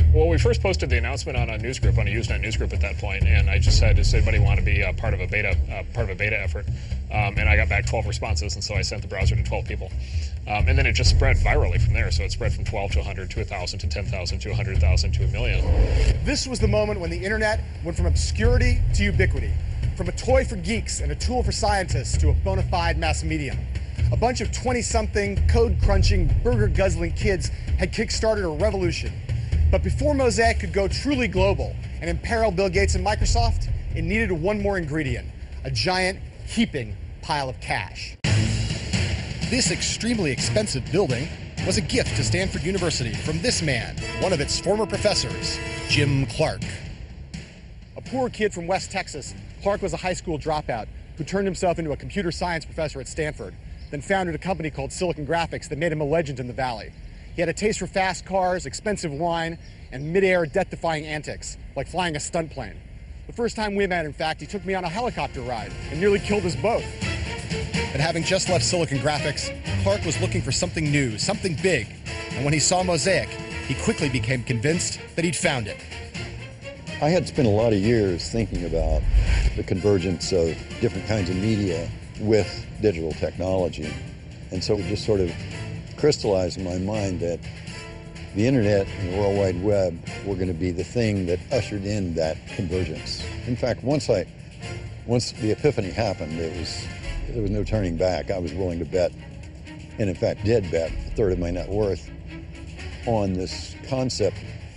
Well, we first posted the announcement on a news group, on a Usenet news group at that point, and I just said, does anybody want to be part of a beta effort? And I got back 12 responses, and so I sent the browser to 12 people. And then it just spread virally from there. So it spread from 12 to 100 to 1,000 to 10,000 to 100,000 to 1 million.
This was the moment when the internet went from obscurity to ubiquity, from a toy for geeks and a tool for scientists to a bona fide mass medium. A bunch of 20-something, code-crunching, burger-guzzling kids had kickstarted a revolution. But before Mosaic could go truly global and imperil Bill Gates and Microsoft, it needed one more ingredient, a giant, heaping pile of cash. This extremely expensive building was a gift to Stanford University from this man, one of its former professors, Jim Clark. A poor kid from West Texas, Clark was a high school dropout who turned himself into a computer science professor at Stanford, then founded a company called Silicon Graphics that made him a legend in the Valley. He had a taste for fast cars, expensive wine, and mid-air death-defying antics, like flying a stunt plane. The first time we met, in fact, he took me on a helicopter ride and nearly killed us both. But having just left Silicon Graphics, Clark was looking for something new, something big. And when he saw Mosaic, he quickly became convinced that he'd found it.
I had spent a lot of years thinking about the convergence of different kinds of media with digital technology. And so it just sort of crystallized in my mind that the internet and the World Wide Web were going to be the thing that ushered in that convergence. In fact, once the epiphany happened, there was no turning back. I was willing to bet, and in fact did bet, a third of my net worth on this concept.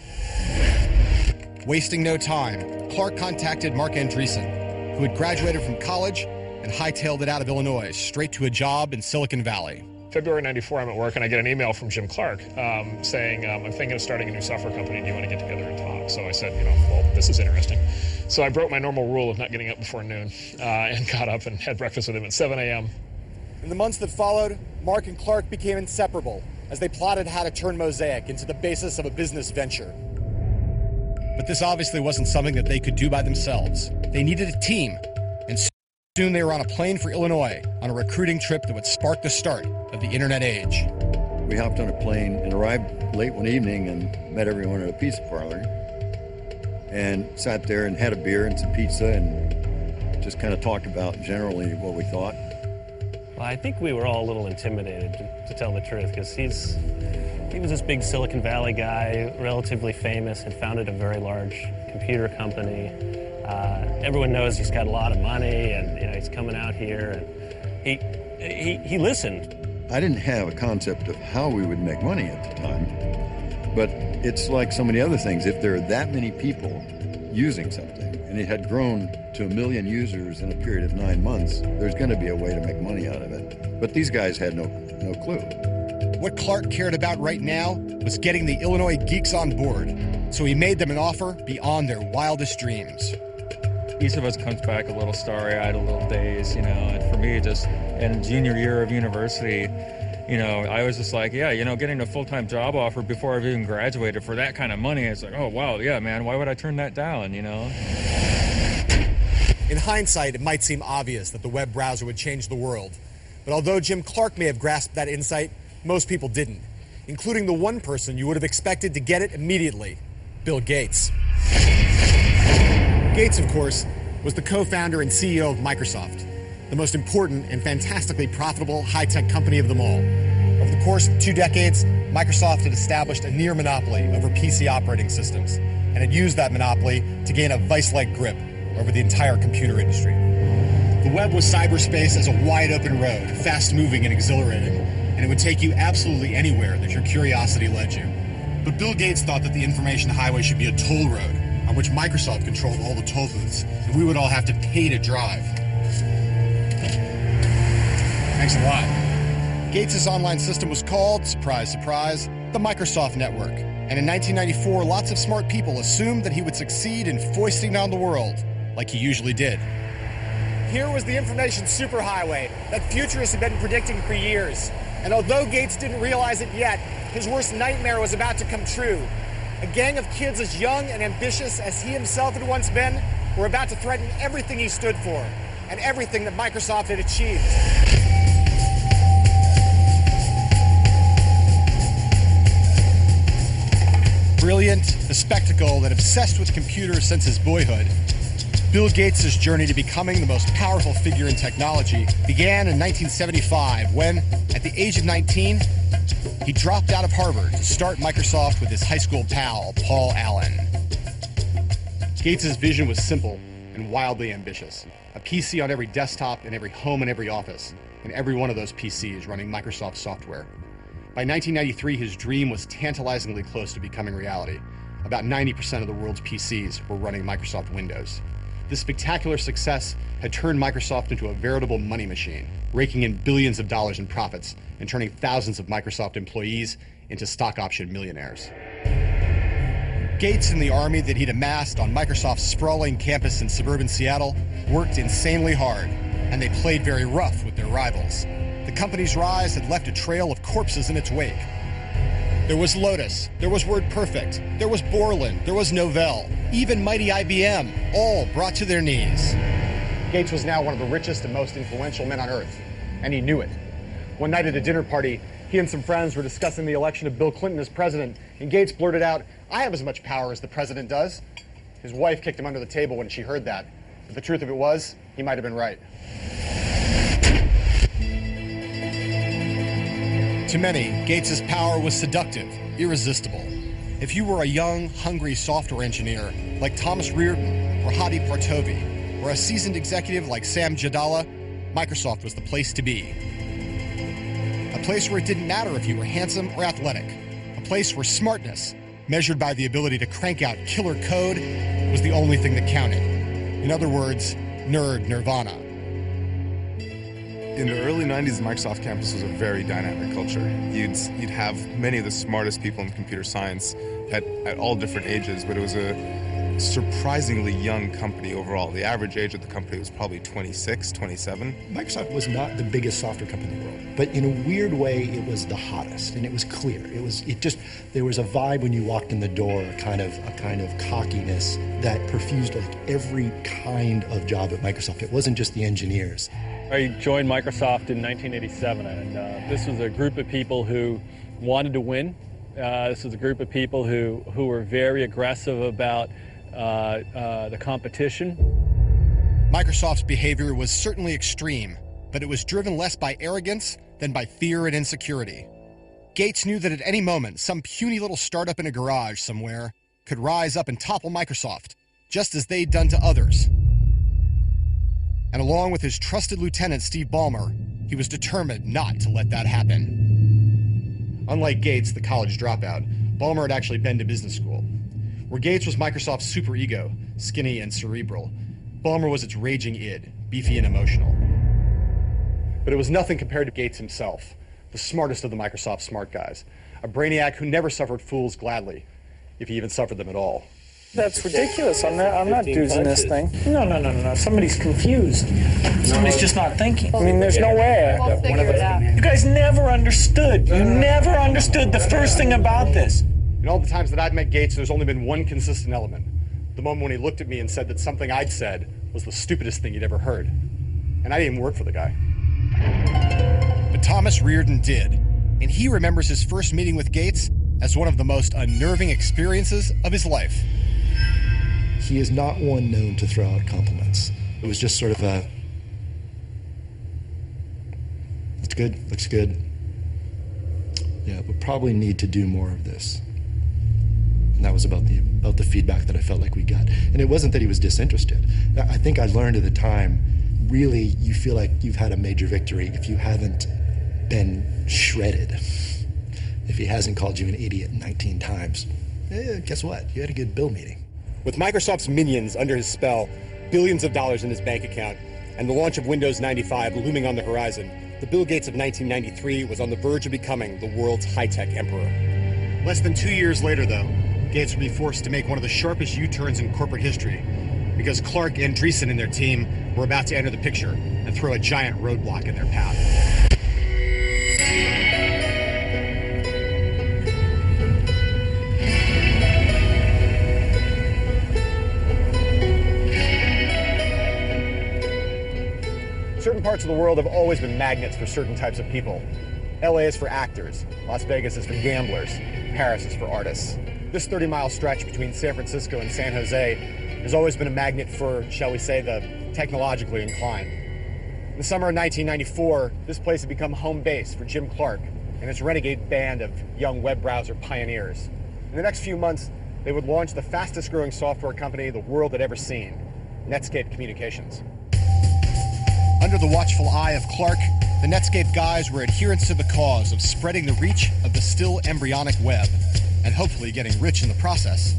Wasting no time, Clark contacted Mark Andreessen, who had graduated from college and hightailed it out of Illinois, straight to a job in Silicon Valley.
February 94, I'm at work, and I get an email from Jim Clark saying, I'm thinking of starting a new software company. Do you want to get together and talk? So I said, well, this is interesting. So I broke my normal rule of not getting up before noon and got up and had breakfast with him at 7 a.m.
In the months that followed, Mark and Clark became inseparable as they plotted how to turn Mosaic into the basis of a business venture. But this obviously wasn't something that they could do by themselves. They needed a team, and soon they were on a plane for Illinois on a recruiting trip that would spark the start of the internet age.
We hopped on a plane and arrived late one evening and met everyone at a pizza parlor and sat there and had a beer and some pizza and just kind of talked about generally what we thought.
Well, I think we were all a little intimidated, to tell the truth, because he was this big Silicon Valley guy, relatively famous, had founded a very large computer company. Everyone knows he's got a lot of money, and he's coming out here, and he listened.
I didn't have a concept of how we would make money at the time, but it's like so many other things. If there are that many people using something, and it had grown to 1 million users in a period of 9 months, there's going to be a way to make money out of it. But these guys had no clue.
What Clark cared about right now was getting the Illinois geeks on board, so he made them an offer beyond their wildest dreams.
Each of us comes back a little starry-eyed, a little dazed, and for me, just in junior year of university, I was just like, getting a full-time job offer before I've even graduated for that kind of money, it's like, oh, wow, yeah, man, why would I turn that down,
In hindsight, it might seem obvious that the web browser would change the world, but although Jim Clark may have grasped that insight, most people didn't, including the one person you would have expected to get it immediately, Bill Gates. Gates, of course, was the co-founder and CEO of Microsoft, the most important and fantastically profitable high-tech company of them all. Over the course of 2 decades, Microsoft had established a near monopoly over PC operating systems and had used that monopoly to gain a vice-like grip over the entire computer industry. The web was cyberspace as a wide-open road, fast-moving and exhilarating, and it would take you absolutely anywhere that your curiosity led you. But Bill Gates thought that the information highway should be a toll road on which Microsoft controlled all the toll booths, and we would all have to pay to drive. Thanks a lot. Gates' online system was called, surprise, surprise, the Microsoft Network. And in 1994, lots of smart people assumed that he would succeed in foisting down the world, like he usually did. Here was the information superhighway that futurists had been predicting for years. And although Gates didn't realize it yet, his worst nightmare was about to come true. A gang of kids as young and ambitious as he himself had once been were about to threaten everything he stood for and everything that Microsoft had achieved. Brilliant, the spectacle and obsessed with computers since his boyhood, Bill Gates' journey to becoming the most powerful figure in technology began in 1975 when, at the age of 19, he dropped out of Harvard to start Microsoft with his high school pal, Paul Allen. Gates' vision was simple and wildly ambitious. A PC on every desktop, in every home and every office, and every one of those PCs running Microsoft software. By 1993, his dream was tantalizingly close to becoming reality. About 90% of the world's PCs were running Microsoft Windows. This spectacular success had turned Microsoft into a veritable money machine, raking in billions of dollars in profits and turning thousands of Microsoft employees into stock option millionaires. Gates and the army that he'd amassed on Microsoft's sprawling campus in suburban Seattle worked insanely hard, and they played very rough with their rivals. The company's rise had left a trail of corpses in its wake. There was Lotus, there was WordPerfect, there was Borland, there was Novell, even mighty IBM, all brought to their knees. Gates was now one of the richest and most influential men on earth, and he knew it. One night at a dinner party, he and some friends were discussing the election of Bill Clinton as president, and Gates blurted out, "I have as much power as the president does." His wife kicked him under the table when she heard that, but the truth of it was, he might have been right. To many, Gates' power was seductive, irresistible. If you were a young, hungry software engineer like Thomas Reardon or Hadi Partovi, or a seasoned executive like Sam Jadala, Microsoft was the place to be. A place where it didn't matter if you were handsome or athletic. A place where smartness, measured by the ability to crank out killer code, was the only thing that counted. In other words, nerd nirvana.
In the early 90s, the Microsoft campus was a very dynamic culture. You'd have many of the smartest people in computer science at all different ages, but it was a surprisingly young company overall. The average age of the company was probably 26, 27.
Microsoft was not the biggest software company in the world, but in a weird way, it was the hottest, and it was clear. There was a vibe when you walked in the door, a kind of cockiness that perfused like every kind of job at Microsoft. It wasn't just the engineers.
I joined Microsoft in 1987, and this was a group of people who wanted to win. This was a group of people who were very aggressive about the competition.
Microsoft's behavior was certainly extreme, but it was driven less by arrogance than by fear and insecurity. Gates knew that at any moment, some puny little startup in a garage somewhere could rise up and topple Microsoft, just as they'd done to others. And along with his trusted lieutenant, Steve Ballmer, he was determined not to let that happen. Unlike Gates, the college dropout, Ballmer had actually been to business school. Where Gates was Microsoft's superego, skinny and cerebral, Ballmer was its raging id, beefy and emotional. But it was nothing compared to Gates himself, the smartest of the Microsoft smart guys, a brainiac who never suffered fools gladly, if he even suffered them at all.
That's ridiculous. I'm not doing this thing. No. Somebody's confused. Somebody's just not thinking. I mean, there's no way.
We'll figure it out.
You guys never understood. You never understood the first thing about this.
In all the times that I've met Gates, there's only been one consistent element. The moment when he looked at me and said that something I'd said was the stupidest thing he'd ever heard. And I didn't even work for the guy. But Thomas Reardon did. And he remembers his first meeting with Gates as one of the most unnerving experiences of his life.
He is not one known to throw out compliments. It was just sort of a, "It's good, looks good. Yeah, we probably need to do more of this." And that was about the feedback that I felt like we got. And it wasn't that he was disinterested. I think I learned at the time, really, you feel like you've had a major victory if you haven't been shredded. If he hasn't called you an idiot 19 times, guess what? You had a good Bill meeting.
With Microsoft's minions under his spell, billions of dollars in his bank account, and the launch of Windows 95 looming on the horizon, the Bill Gates of 1993 was on the verge of becoming the world's high-tech emperor. Less than 2 years later, though, Gates would be forced to make one of the sharpest U-turns in corporate history, because Clark, Andreessen, and their team were about to enter the picture and throw a giant roadblock in their path. Certain parts of the world have always been magnets for certain types of people. LA is for actors, Las Vegas is for gamblers, Paris is for artists. This 30-mile stretch between San Francisco and San Jose has always been a magnet for, shall we say, the technologically inclined. In the summer of 1994, this place had become home base for Jim Clark and his renegade band of young web browser pioneers. In the next few months, they would launch the fastest-growing software company the world had ever seen, Netscape Communications. Under the watchful eye of Clark, the Netscape guys were adherents to the cause of spreading the reach of the still embryonic web, and hopefully getting rich in the process.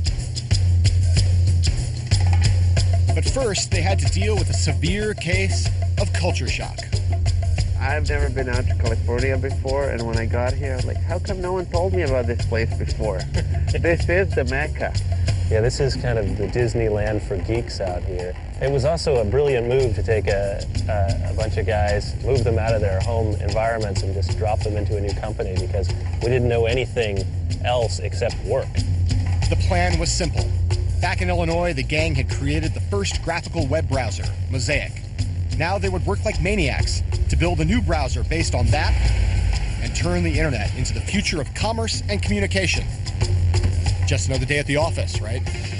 But first, they had to deal with a severe case of culture shock.
I've never been out to California before, and when I got here, I was like, how come no one told me about this place before? This is the Mecca.
Yeah, this is kind of the Disneyland for geeks out here. It was also a brilliant move to take a bunch of guys, move them out of their home environments and just drop them into a new company because we didn't know anything else except work.
The plan was simple. Back in Illinois, the gang had created the first graphical web browser, Mosaic. Now they would work like maniacs to build a new browser based on that and turn the internet into the future of commerce and communication. Just another day at the office, right?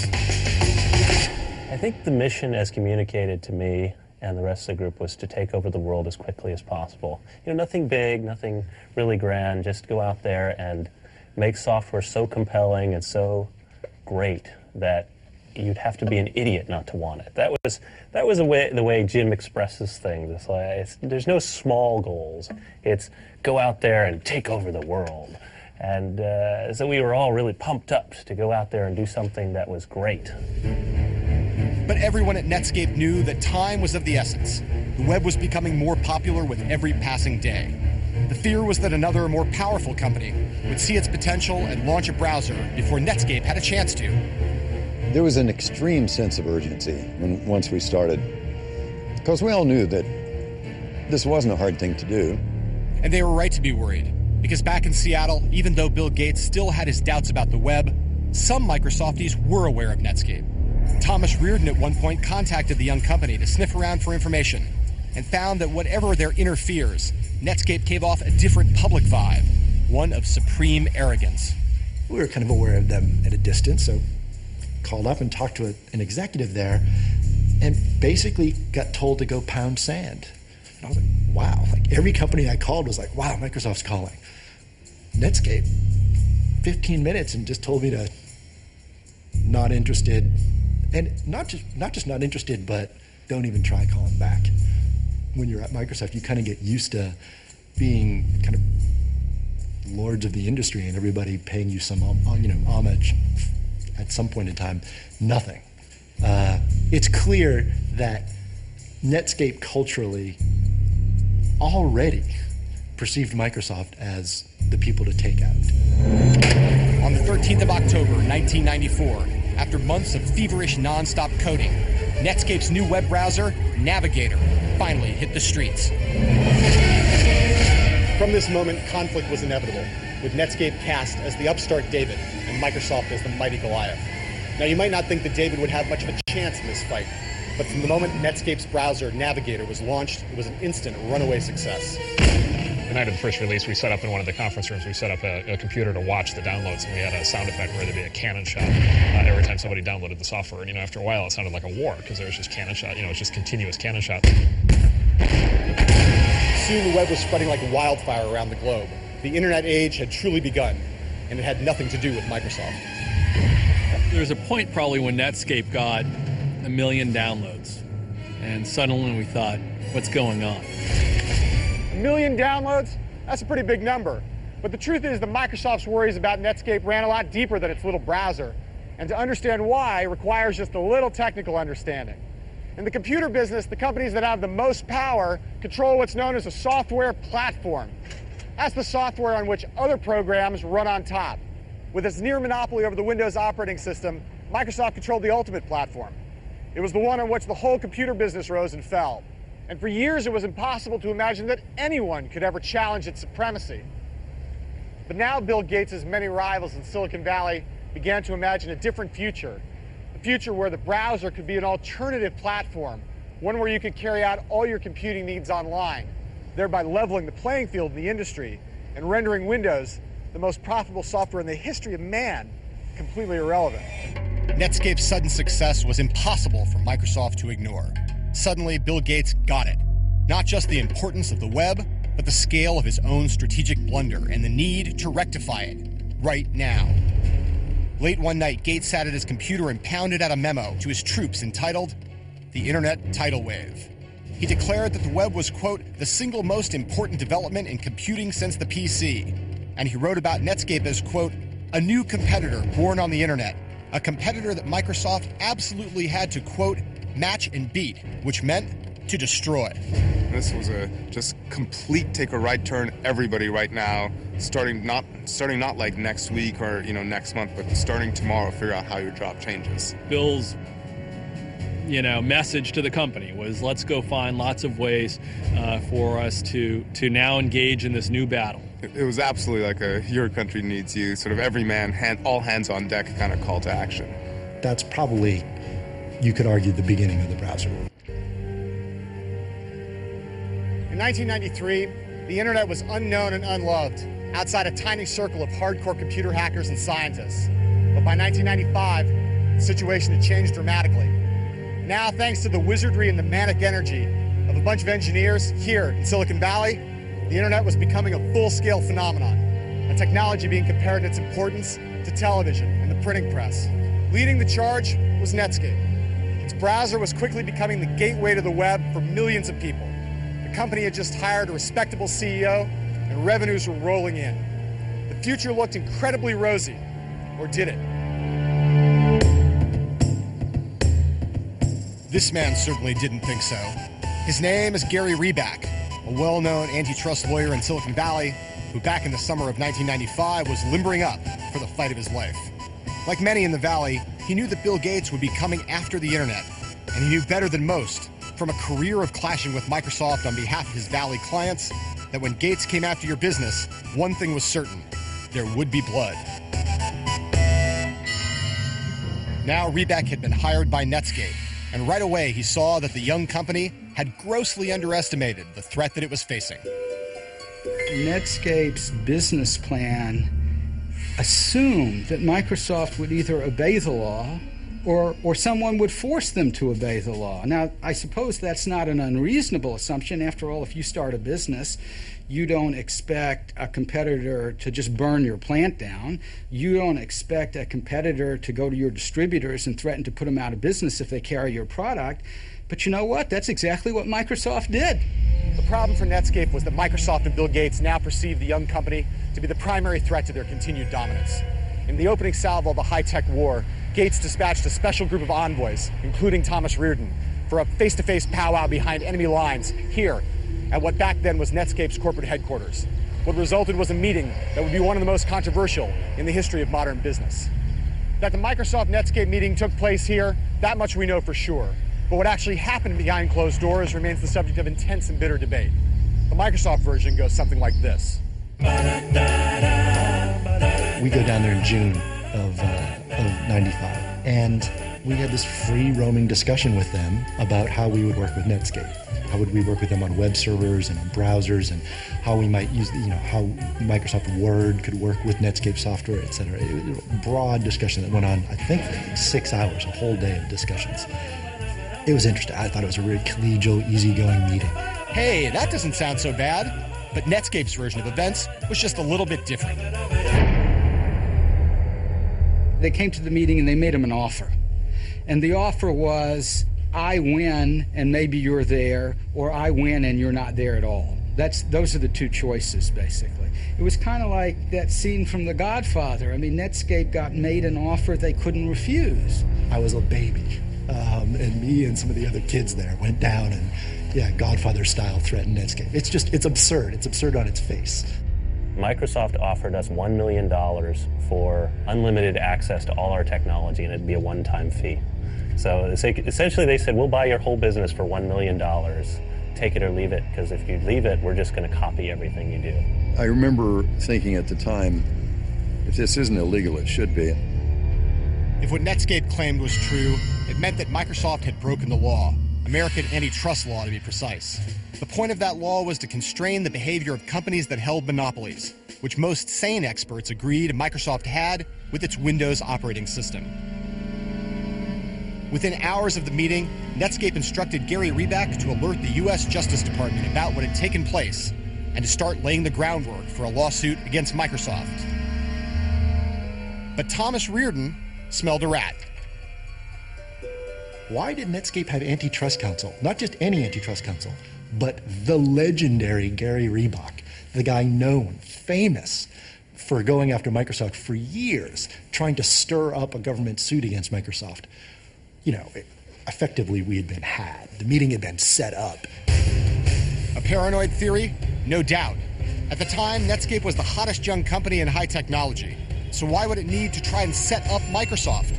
I think the mission as communicated to me and the rest of the group was to take over the world as quickly as possible. You know, nothing big, nothing really grand, just go out there and make software so compelling and so great that you'd have to be an idiot not to want it. That was the way Jim expresses things. It's like there's no small goals. It's go out there and take over the world. And so we were all really pumped up to go out there and do something that was great.
But everyone at Netscape knew that time was of the essence. The web was becoming more popular with every passing day. The fear was that another, more powerful company would see its potential and launch a browser before Netscape had a chance to.
There was an extreme sense of urgency once we started, because we all knew that this wasn't a hard thing to do.
And they were right to be worried, because back in Seattle, even though Bill Gates still had his doubts about the web, some Microsofties were aware of Netscape. Thomas Reardon at one point contacted the young company to sniff around for information and found that whatever their inner fears, Netscape gave off a different public vibe, one of supreme arrogance.
We were kind of aware of them at a distance, so called up and talked to an executive there and basically got told to go pound sand. And I was like, wow, like every company I called was like, wow, Microsoft's calling. Netscape, 15 minutes and just told me to not interested. And not just not interested, but don't even try calling back. When you're at Microsoft, you kind of get used to being kind of lords of the industry and everybody paying you some, homage. At some point in time, nothing. It's clear that Netscape culturally already perceived Microsoft as the people to take out.
On the 13th of October, 1994, after months of feverish non-stop coding, Netscape's new web browser, Navigator, finally hit the streets. From this moment, conflict was inevitable, with Netscape cast as the upstart David and Microsoft as the mighty Goliath. Now, you might not think that David would have much of a chance in this fight, but from the moment Netscape's browser, Navigator, was launched, it was an instant runaway success.
The night of the first release, we set up in one of the conference rooms, we set up a computer to watch the downloads, and we had a sound effect where there'd be a cannon shot every time somebody downloaded the software. And, after a while, it sounded like a war, because there was just cannon shot, it's just continuous cannon shot.
Soon, the web was spreading like wildfire around the globe. The internet age had truly begun, and it had nothing to do with Microsoft.
There was a point probably when Netscape got 1 million downloads, and suddenly we thought, what's going on?
1 million downloads? That's a pretty big number. But the truth is that Microsoft's worries about Netscape ran a lot deeper than its little browser. And to understand why requires just a little technical understanding. In the computer business, the companies that have the most power control what's known as a software platform. That's the software on which other programs run on top. With its near monopoly over the Windows operating system, Microsoft controlled the ultimate platform. It was the one on which the whole computer business rose and fell. And for years, it was impossible to imagine that anyone could ever challenge its supremacy. But now Bill Gates' many rivals in Silicon Valley began to imagine a different future. A future where the browser could be an alternative platform, one where you could carry out all your computing needs online, thereby leveling the playing field in the industry and rendering Windows the most profitable software in the history of man. completely irrelevant. Netscape's sudden success was impossible for Microsoft to ignore. Suddenly, Bill Gates got it. Not just the importance of the web, but the scale of his own strategic blunder and the need to rectify it right now. Late one night, Gates sat at his computer and pounded out a memo to his troops entitled, "The Internet Tidal Wave." He declared that the web was, quote, the single most important development in computing since the PC. And he wrote about Netscape as, quote, a new competitor born on the internet, a competitor that Microsoft absolutely had to, quote, match and beat, which meant to destroy.
This was a just complete take a right turn, everybody right now, starting not like next week or next month, but starting tomorrow, figure out how your job changes.
Bill's message to the company was, let's go find lots of ways for us to now engage in this new battle.
It was absolutely like a your country needs you, sort of every man, all hands on deck kind of call to action.
That's probably, you could argue, the beginning of the browser.
In 1993, the internet was unknown and unloved outside a tiny circle of hardcore computer hackers and scientists. But by 1995, the situation had changed dramatically. Now, thanks to the wizardry and the manic energy of a bunch of engineers here in Silicon Valley, the internet was becoming a full-scale phenomenon, a technology being compared in its importance to television and the printing press. Leading the charge was Netscape. Its browser was quickly becoming the gateway to the web for millions of people. The company had just hired a respectable CEO, and revenues were rolling in. The future looked incredibly rosy, or did it? This man certainly didn't think so. His name is Gary Reback, a well-known antitrust lawyer in Silicon Valley who back in the summer of 1995 was limbering up for the fight of his life. Like many in the Valley, he knew that Bill Gates would be coming after the internet, and he knew better than most, from a career of clashing with Microsoft on behalf of his Valley clients, that when Gates came after your business, one thing was certain: there would be blood. Now Reback had been hired by Netscape, and right away he saw that the young company had grossly underestimated the threat that it was facing.
Netscape's business plan assumed that Microsoft would either obey the law or someone would force them to obey the law. Now, I suppose that's not an unreasonable assumption. After all, if you start a business, you don't expect a competitor to just burn your plant down. You don't expect a competitor to go to your distributors and threaten to put them out of business if they carry your product. But you know what? That's exactly what Microsoft did.
The problem for Netscape was that Microsoft and Bill Gates now perceived the young company to be the primary threat to their continued dominance. In the opening salvo of the high-tech war, Gates dispatched a special group of envoys, including Thomas Reardon, for a face-to-face powwow behind enemy lines here at what back then was Netscape's corporate headquarters. What resulted was a meeting that would be one of the most controversial in the history of modern business. That the Microsoft-Netscape meeting took place here, that much we know for sure. But what actually happened behind closed doors remains the subject of intense and bitter debate. The Microsoft version goes something like this.
We go down there in June of 95, and we had this free roaming discussion with them about how we would work with Netscape. How would we work with them on web servers and on browsers, and how we might use, how Microsoft Word could work with Netscape software, etc. It was a broad discussion that went on, I think, for 6 hours, a whole day of discussions. It was interesting. I thought it was a really collegial, easygoing meeting.
Hey, that doesn't sound so bad. But Netscape's version of events was just a little bit different.
They came to the meeting and they made him an offer. And the offer was, I win and maybe you're there, or I win and you're not there at all. Those are the two choices, basically. It was kind of like that scene from The Godfather. I mean, Netscape got made an offer they couldn't refuse.
I was a baby, and me and some of the other kids there went down and, Godfather style threatened Netscape. It's absurd. It's absurd on its face.
Microsoft offered us $1 million for unlimited access to all our technology, and it'd be a one-time fee. So essentially they said, we'll buy your whole business for $1 million. Take it or leave it, because if you leave it, we're just going to copy everything you do.
I remember thinking at the time, if this isn't illegal, it should be.
If what Netscape claimed was true, it meant that Microsoft had broken the law. American antitrust law, to be precise. The point of that law was to constrain the behavior of companies that held monopolies, which most sane experts agreed Microsoft had with its Windows operating system. Within hours of the meeting, Netscape instructed Gary Reback to alert the U.S. Justice Department about what had taken place and to start laying the groundwork for a lawsuit against Microsoft. But Thomas Reardon smelled a rat.
Why did Netscape have antitrust counsel? Not just any antitrust counsel, but the legendary Gary Reback, the guy known, famous for going after Microsoft for years, trying to stir up a government suit against Microsoft. You know, effectively we had been had. The meeting had been set up.
A paranoid theory? No doubt. At the time, Netscape was the hottest young company in high technology. So why would it need to try and set up Microsoft?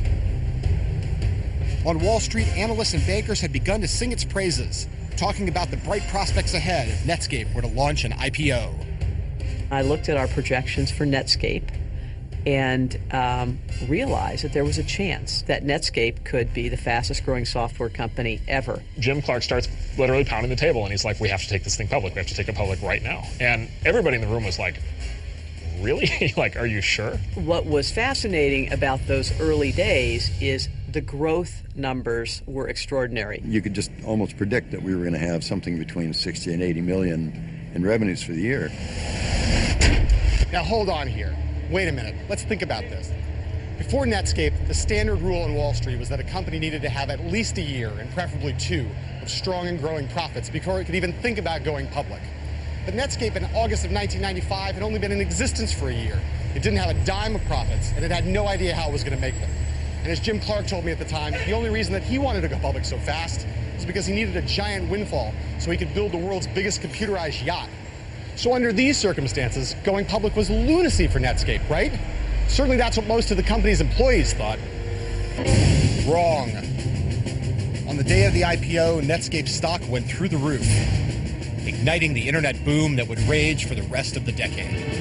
On Wall Street, analysts and bankers had begun to sing its praises, talking about the bright prospects ahead if Netscape were to launch an IPO.
I looked at our projections for Netscape and realized that there was a chance that Netscape could be the fastest growing software company ever.
Jim Clark starts literally pounding the table and he's like, we have to take this thing public. We have to take it public right now. And everybody in the room was like, really? Like, are you sure?
What was fascinating about those early days is the growth numbers were extraordinary.
You could just almost predict that we were going to have something between 60 and 80 million in revenues for the year.
Now hold on here. Wait a minute. Let's think about this. Before Netscape, the standard rule on Wall Street was that a company needed to have at least a year, and preferably 2, of strong and growing profits before it could even think about going public. But Netscape in August of 1995 had only been in existence for a year. It didn't have a dime of profits, and it had no idea how it was going to make them. And as Jim Clark told me at the time, the only reason that he wanted to go public so fast was because he needed a giant windfall so he could build the world's biggest computerized yacht. So under these circumstances, going public was lunacy for Netscape, right? Certainly that's what most of the company's employees thought. Wrong. On the day of the IPO, Netscape stock went through the roof, igniting the internet boom that would rage for the rest of the decade.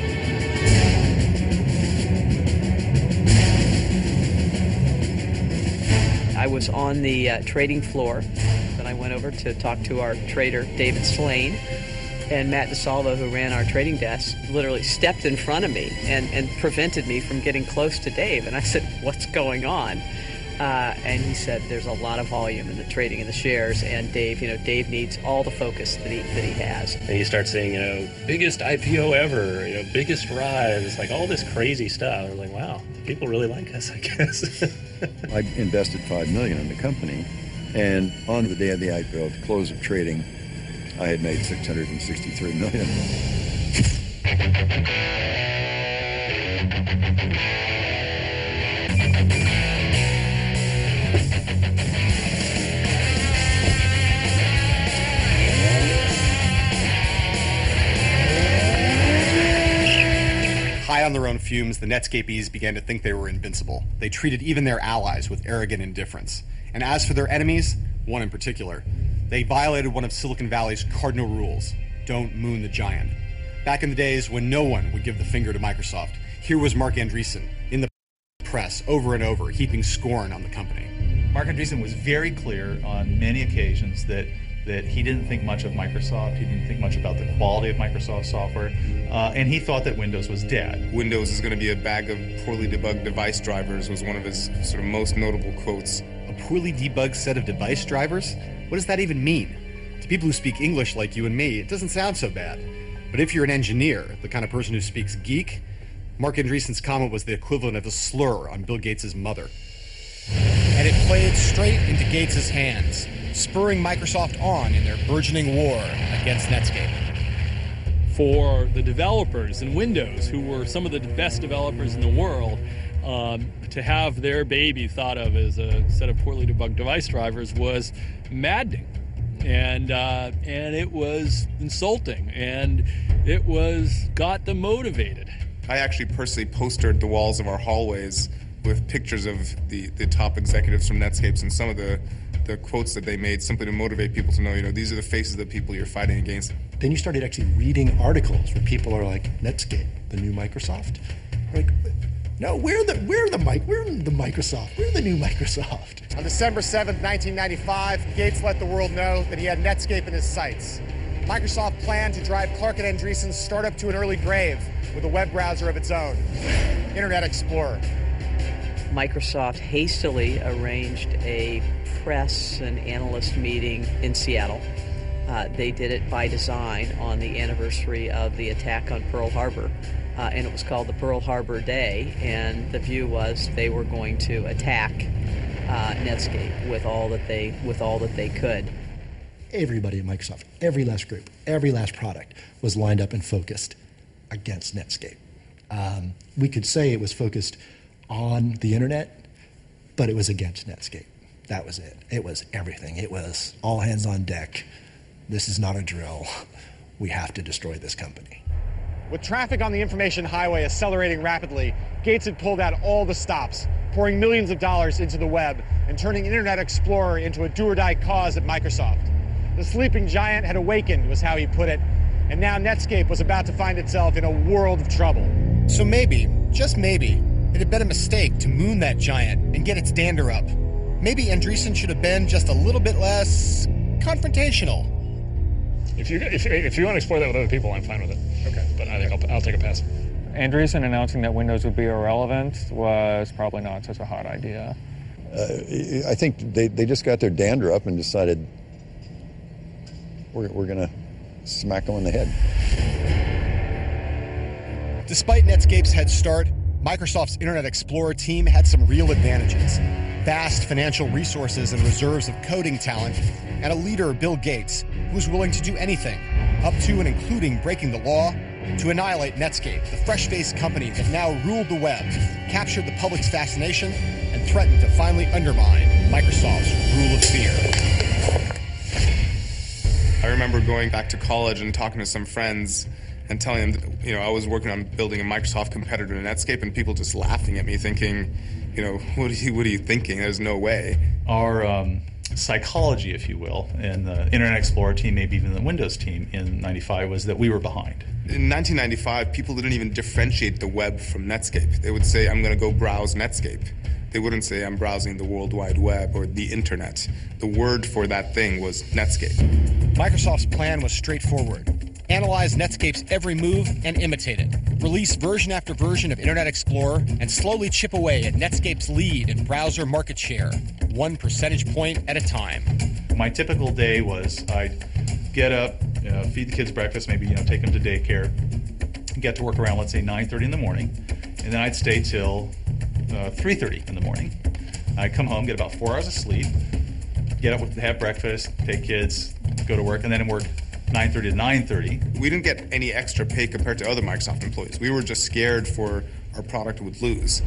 I was on the trading floor, then I went over to talk to our trader, David Slane, and Matt DeSalvo, who ran our trading desk, literally stepped in front of me and prevented me from getting close to Dave. And I said, what's going on? And he said, there's a lot of volume in the trading in the shares, and Dave needs all the focus that he has.
And you start saying, biggest IPO ever, biggest rise, like all this crazy stuff. I was like, wow, people really like us, I guess.
I invested $5 million in the company, and on the day of the IPO, at the close of trading, I had made $663 million.
High on their own fumes, the Netscapies began to think they were invincible. They treated even their allies with arrogant indifference. And as for their enemies, one in particular, they violated one of Silicon Valley's cardinal rules: don't moon the giant. Back in the days when no one would give the finger to Microsoft, here was Mark Andreessen in the press over and over, heaping scorn on the company.
Mark Andreessen was very clear on many occasions that he didn't think much of Microsoft, he didn't think much about the quality of Microsoft software, and he thought that Windows was dead.
Windows is going to be a bag of poorly debugged device drivers was one of his sort of most notable quotes.
A poorly debugged set of device drivers? What does that even mean? To people who speak English like you and me, it doesn't sound so bad. But if you're an engineer, the kind of person who speaks geek, Mark Andreessen's comment was the equivalent of a slur on Bill Gates' mother. And it played straight into Gates' hands, spurring Microsoft on in their burgeoning war against Netscape.
For the developers in Windows, who were some of the best developers in the world, to have their baby thought of as a set of poorly debugged device drivers was maddening, and it was insulting, and it got them motivated.
I actually personally postered the walls of our hallways with pictures of the top executives from Netscape and some of the quotes that they made, simply to motivate people to know, these are the faces of the people you're fighting against.
Then you started actually reading articles where people are like, Netscape, the new Microsoft? Like, no, we're the Microsoft. We're the new Microsoft.
On December 7th, 1995, Gates let the world know that he had Netscape in his sights. Microsoft planned to drive Clark and Andreessen's startup to an early grave with a web browser of its own, Internet Explorer.
Microsoft hastily arranged a press and analyst meeting in Seattle. They did it by design on the anniversary of the attack on Pearl Harbor, and it was called the Pearl Harbor Day, and the view was they were going to attack Netscape with all that they could.
Everybody at Microsoft, every last group, every last product was lined up and focused against Netscape. We could say it was focused on the internet, but it was against Netscape. That was it. It was everything. It was all hands on deck. This is not a drill. We have to destroy this company.
With traffic on the information highway accelerating rapidly, Gates had pulled out all the stops, pouring millions of dollars into the web and turning Internet Explorer into a do-or-die cause at Microsoft. The sleeping giant had awakened, was how he put it, and now Netscape was about to find itself in a world of trouble. So maybe, just maybe, it had been a mistake to moon that giant and get its dander up. Maybe Andreessen should have been just a little bit less confrontational.
If you want to explore that with other people, I'm fine with it. Okay. But I think I'll take a pass.
Andreessen announcing that Windows would be irrelevant was probably not such a hot idea.
I think they just got their dander up and decided we're going to smack them in the head.
Despite Netscape's head start, Microsoft's Internet Explorer team had some real advantages. Vast financial resources and reserves of coding talent, and a leader, Bill Gates, who was willing to do anything, up to and including breaking the law, to annihilate Netscape, the fresh-faced company that now ruled the web, captured the public's fascination, and threatened to finally undermine Microsoft's rule of fear.
I remember going back to college and talking to some friends and telling them that, I was working on building a Microsoft competitor to Netscape, and people just laughing at me, thinking, what are you thinking? There's no way.
Our psychology, if you will, in the Internet Explorer team, maybe even the Windows team in '95, was that we were behind.
In 1995, people didn't even differentiate the web from Netscape. They would say, I'm going to go browse Netscape. They wouldn't say, I'm browsing the World Wide Web or the Internet. The word for that thing was Netscape.
Microsoft's plan was straightforward. Analyze Netscape's every move and imitate it. Release version after version of Internet Explorer and slowly chip away at Netscape's lead in browser market share, 1 percentage point at a time.
My typical day was I'd get up, feed the kids breakfast, maybe take them to daycare, get to work around, let's say, 9:30 in the morning, and then I'd stay till 3:30 in the morning. I'd come home, get about 4 hours of sleep, get up, have breakfast, take kids, go to work, and then work 9:30 to 9:30.
We didn't get any extra pay compared to other Microsoft employees. We were just scared for our product would lose.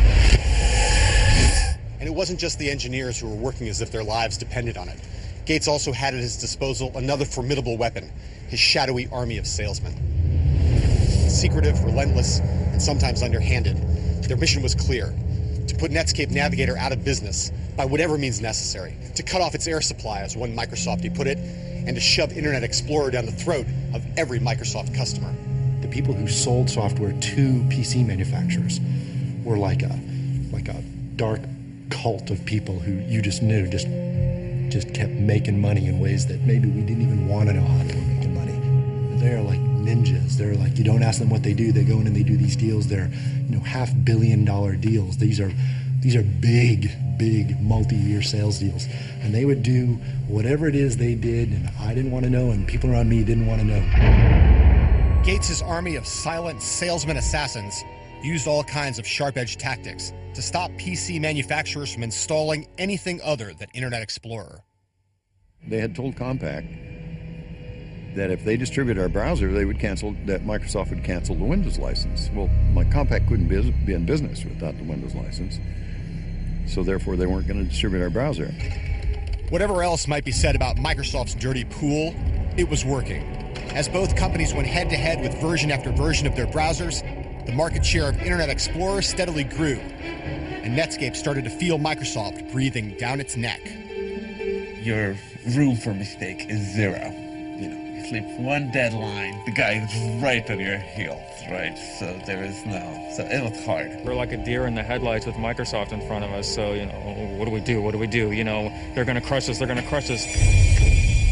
And it wasn't just the engineers who were working as if their lives depended on it. Gates also had at his disposal another formidable weapon, his shadowy army of salesmen. Secretive, relentless, and sometimes underhanded, their mission was clear: to put Netscape Navigator out of business by whatever means necessary, to cut off its air supply, as one Microsoftie put it, and to shove Internet Explorer down the throat of every Microsoft customer.
The people who sold software to PC manufacturers were like a dark cult of people who you just knew just kept making money in ways that maybe we didn't even want to know how they were making money. They're like ninjas. They're like, you don't ask them what they do, they go in and they do these deals. They're $500 million deals. These are big multi-year sales deals, and they would do whatever it is they did, and I didn't want to know, and people around me didn't want to know.
Gates' army of silent salesman assassins used all kinds of sharp-edged tactics to stop PC manufacturers from installing anything other than Internet Explorer.
They had told Compaq that if they distributed our browser, that Microsoft would cancel the Windows license. Well, Compaq couldn't be in business without the Windows license, so therefore they weren't going to distribute our browser.
Whatever else might be said about Microsoft's dirty pool, it was working. As both companies went head-to-head with version after version of their browsers, the market share of Internet Explorer steadily grew, and Netscape started to feel Microsoft breathing down its neck.
Your room for mistake is 0. You sleep one deadline, the guy is right on your heels, right? So there is so it was hard.
We're like a deer in the headlights with Microsoft in front of us, so, what do we do? What do we do? They're going to crush us, they're going to crush us.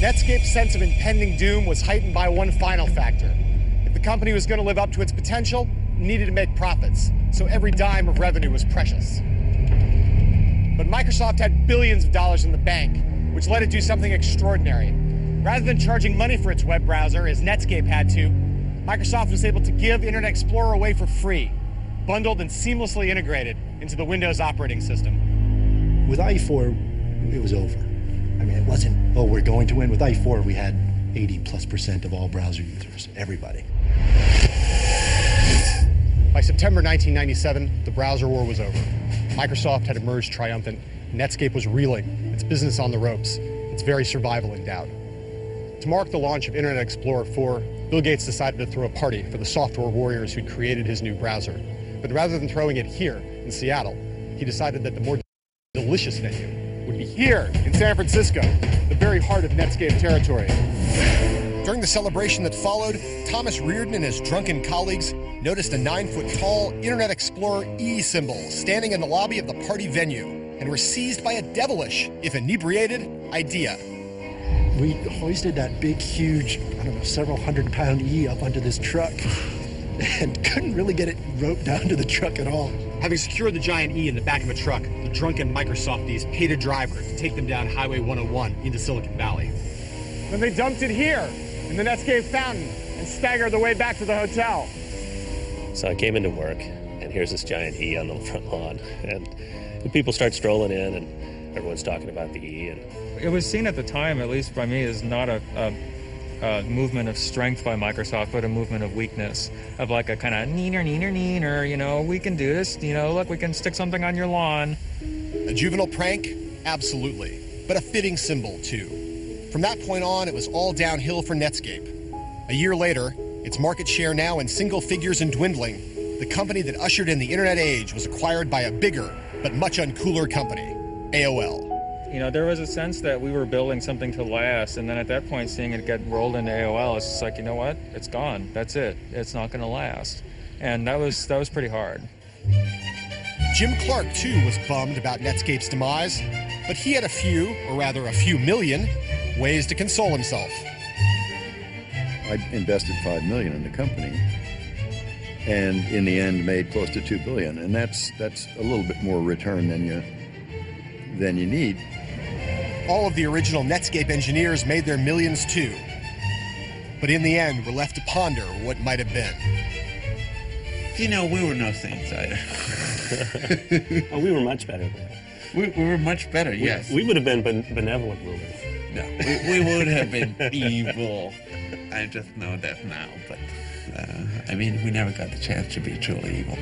Netscape's sense of impending doom was heightened by one final factor. If the company was going to live up to its potential, it needed to make profits, so every dime of revenue was precious. But Microsoft had billions of dollars in the bank, which let it do something extraordinary. Rather than charging money for its web browser, as Netscape had to, Microsoft was able to give Internet Explorer away for free, bundled and seamlessly integrated into the Windows operating system.
With IE4, it was over. I mean, it wasn't, oh, we're going to win. With IE4, we had 80+% of all browser users, everybody.
By September 1997, the browser war was over. Microsoft had emerged triumphant. Netscape was reeling, its business on the ropes, its very survival in doubt. To mark the launch of Internet Explorer 4, Bill Gates decided to throw a party for the software warriors who'd created his new browser. But rather than throwing it here in Seattle, he decided that the more delicious venue would be here in San Francisco, the very heart of Netscape territory. During the celebration that followed, Thomas Reardon and his drunken colleagues noticed a 9-foot-tall Internet Explorer E symbol standing in the lobby of the party venue and were seized by a devilish, if inebriated, idea.
We hoisted that big, huge, I don't know, several hundred-pound E up onto this truck and couldn't really get it roped down to the truck at all.
Having secured the giant E in the back of a truck, the drunken Microsofties paid a driver to take them down Highway 101 into Silicon Valley. Then they dumped it here in the Netscape fountain and staggered their way back to the hotel.
So I came into work, and here's this giant E on the front lawn, and people start strolling in, and everyone's talking about the E. And
it was seen at the time, at least by me, as not a movement of strength by Microsoft, but a movement of weakness, of like a kind of neener, you know, we can do this, you know, look, we can stick something on your lawn.
A juvenile prank? Absolutely. But a fitting symbol, too. From that point on, it was all downhill for Netscape. A year later, its market share now in single figures and dwindling, the company that ushered in the internet age was acquired by a bigger, but much uncooler company, AOL.
You know, there was a sense that we were building something to last, and then at that point, seeing it get rolled into AOL, it's just like, you know what? It's gone. That's it. It's not going to last. And that was pretty hard.
Jim Clark, too, was bummed about Netscape's demise, but he had a few million, ways to console himself.
I invested $5 million in the company, and in the end made close to $2 billion, and that's a little bit more return than you need.
All of the original Netscape engineers made their millions too, but in the end were left to ponder what might have been.
You know, we were no saints either.
Oh, we were much better.
We were much better, yes.
We would have been benevolent rulers.
No, we would have been evil. I just know that now, but I mean, we never got the chance to be truly evil.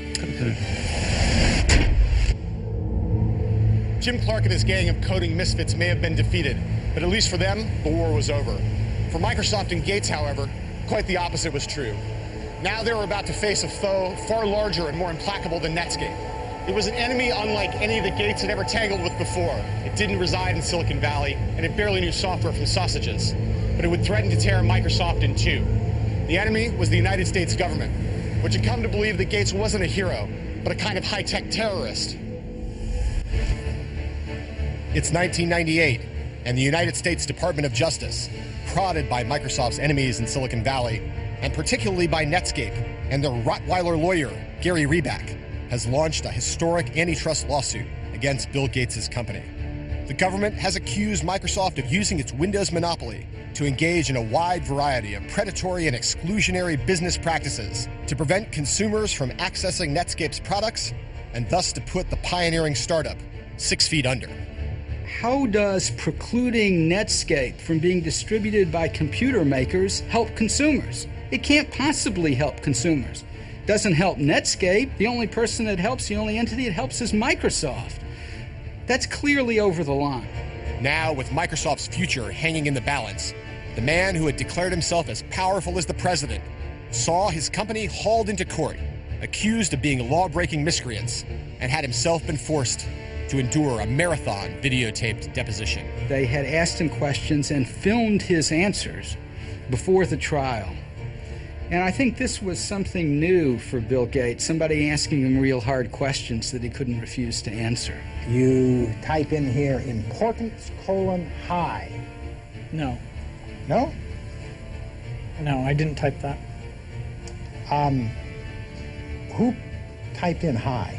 Jim Clark and his gang of coding misfits may have been defeated, but at least for them, the war was over. For Microsoft and Gates, however, quite the opposite was true. Now they were about to face a foe far larger and more implacable than Netscape. It was an enemy unlike any that Gates had ever tangled with before. It didn't reside in Silicon Valley, and it barely knew software from sausages. But it would threaten to tear Microsoft in two. The enemy was the United States government, which had come to believe that Gates wasn't a hero, but a kind of high-tech terrorist. It's 1998, and the United States Department of Justice, prodded by Microsoft's enemies in Silicon Valley, and particularly by Netscape and their Rottweiler lawyer, Gary Reback, has launched a historic antitrust lawsuit against Bill Gates' company. The government has accused Microsoft of using its Windows monopoly to engage in a wide variety of predatory and exclusionary business practices to prevent consumers from accessing Netscape's products and thus to put the pioneering startup 6 feet under.
How does precluding Netscape from being distributed by computer makers help consumers? It can't possibly help consumers. Doesn't help Netscape. The only person it helps, the only entity it helps is Microsoft. That's clearly over the line.
Now, with Microsoft's future hanging in the balance, the man who had declared himself as powerful as the president saw his company hauled into court, accused of being law-breaking miscreants, and had himself been forced to endure a marathon videotaped deposition.
They had asked him questions and filmed his answers before the trial. And I think this was something new for Bill Gates, somebody asking him real hard questions that he couldn't refuse to answer.
You type in here, importance, : high.
No.
No?
No, I didn't type that.
Who typed in hi?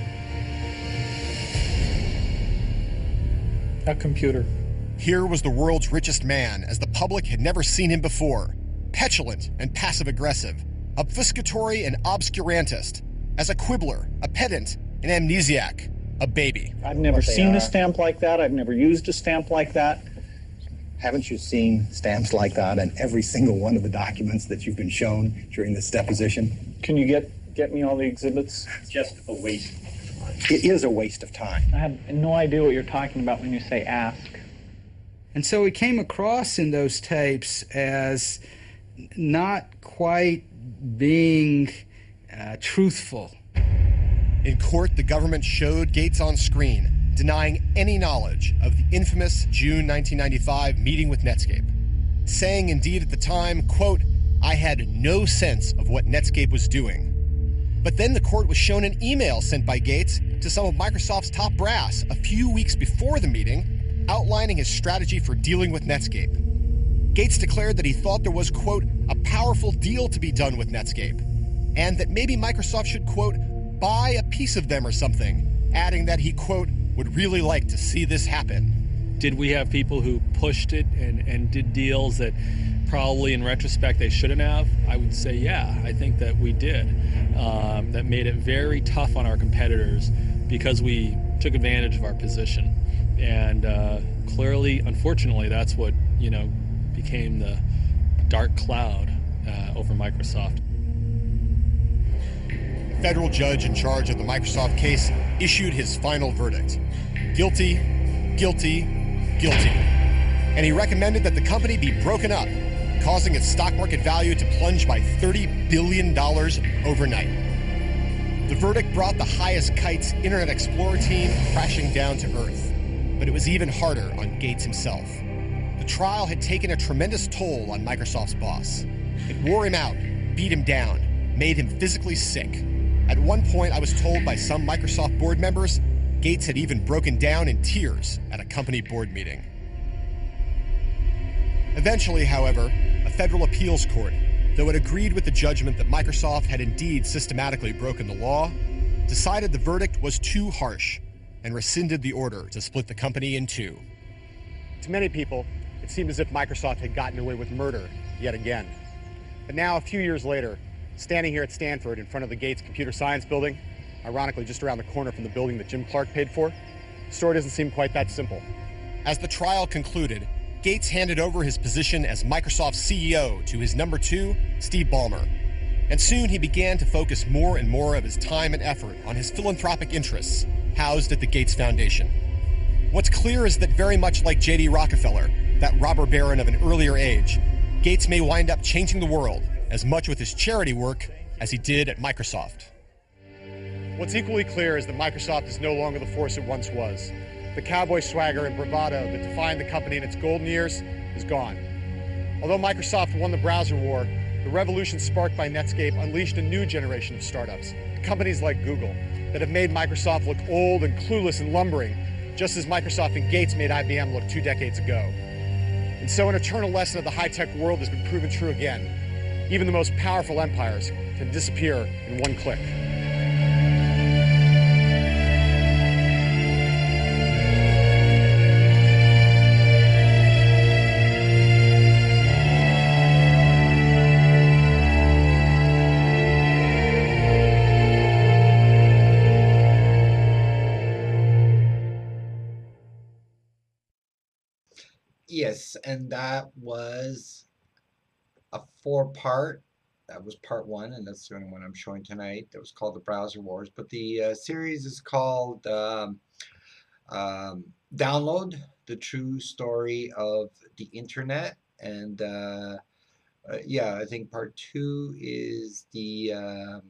A computer.
Here was the world's richest man, as the public had never seen him before. Petulant and passive-aggressive, obfuscatory and obscurantist, as a quibbler, a pedant, an amnesiac, a baby.
I've never seen a stamp like that. I've never used a stamp like that.
Haven't you seen stamps like that in every single one of the documents that you've been shown during this deposition?
Can you get me all the exhibits?
It's just a waste. It is a waste of time.
I have no idea what you're talking about when you say ask.
And so he came across in those tapes as not quite being truthful.
In court, the government showed Gates on screen, denying any knowledge of the infamous June 1995 meeting with Netscape, saying indeed at the time, quote, "I had no sense of what Netscape was doing." But then the court was shown an email sent by Gates to some of Microsoft's top brass a few weeks before the meeting, outlining his strategy for dealing with Netscape. Gates declared that he thought there was, quote, "a powerful deal to be done with Netscape," and that maybe Microsoft should, quote, "buy a piece of them or something," adding that he, quote, "would really like to see this happen."
Did we have people who pushed it and did deals that probably in retrospect they shouldn't have? I would say, yeah, I think that we did. That made it very tough on our competitors because we took advantage of our position. And clearly, unfortunately, that's what, became the dark cloud over Microsoft.
Federal judge in charge of the Microsoft case issued his final verdict. Guilty, guilty, guilty. And he recommended that the company be broken up, causing its stock market value to plunge by $30 billion overnight. The verdict brought the highest kite's Internet Explorer team crashing down to earth. But it was even harder on Gates himself. The trial had taken a tremendous toll on Microsoft's boss. It wore him out, beat him down, made him physically sick. At one point, I was told by some Microsoft board members, Gates had even broken down in tears at a company board meeting. Eventually, however, a federal appeals court, though it agreed with the judgment that Microsoft had indeed systematically broken the law, decided the verdict was too harsh and rescinded the order to split the company in two.
To many people, it seemed as if Microsoft had gotten away with murder yet again. But now, a few years later, standing here at Stanford in front of the Gates Computer Science Building, ironically just around the corner from the building that Jim Clark paid for, the story doesn't seem quite that simple.
As the trial concluded, Gates handed over his position as Microsoft's CEO to his number two, Steve Ballmer. And soon he began to focus more and more of his time and effort on his philanthropic interests, housed at the Gates Foundation. What's clear is that very much like J.D. Rockefeller, that robber baron of an earlier age, Gates may wind up changing the world as much with his charity work as he did at Microsoft.
What's equally clear is that Microsoft is no longer the force it once was. The cowboy swagger and bravado that defined the company in its golden years is gone. Although Microsoft won the browser war, the revolution sparked by Netscape unleashed a new generation of startups, companies like Google, that have made Microsoft look old and clueless and lumbering, just as Microsoft and Gates made IBM look 2 decades ago. And so an eternal lesson of the high-tech world has been proven true again. Even the most powerful empires can disappear in one click.
Yes, and that was a 4-part. That was part 1, and that's the only one I'm showing tonight. That was called The Browser Wars. But the series is called Download, The True Story of the Internet. And yeah, I think part 2 is the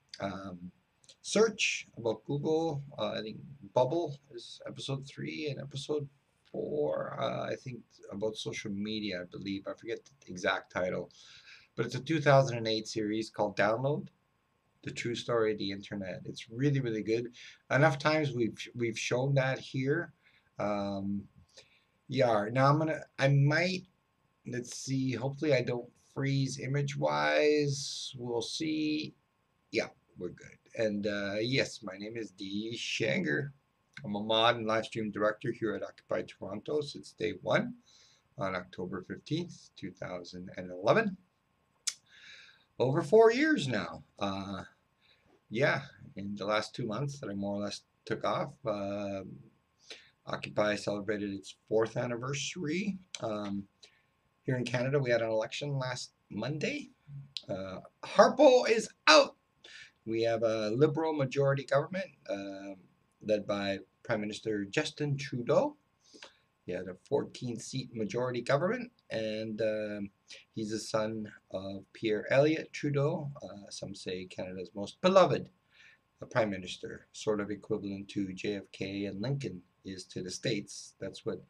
search about Google. I think Bubble is episode 3, and episode 4, I think about social media, I believe. I forget the exact title. But it's a 2008 series called Download, The True Story of the Internet. It's really, really good. Enough times we've shown that here. Yeah. Now I might let's see. Hopefully I don't freeze image-wise. We'll see. Yeah, we're good. And yes, my name is D. Shanger. I'm a mod and live stream director here at Occupy Toronto since day one on October 15th, 2011. Over 4 years now. Yeah, in the last 2 months that I more or less took off, Occupy celebrated its 4th anniversary. Here in Canada, we had an election last Monday. Harpo is out. We have a Liberal majority government led by Prime Minister Justin Trudeau. He had a 14-seat majority government, and he's the son of Pierre Elliott Trudeau, some say Canada's most beloved Prime Minister, sort of equivalent to JFK and Lincoln is to the States. That's what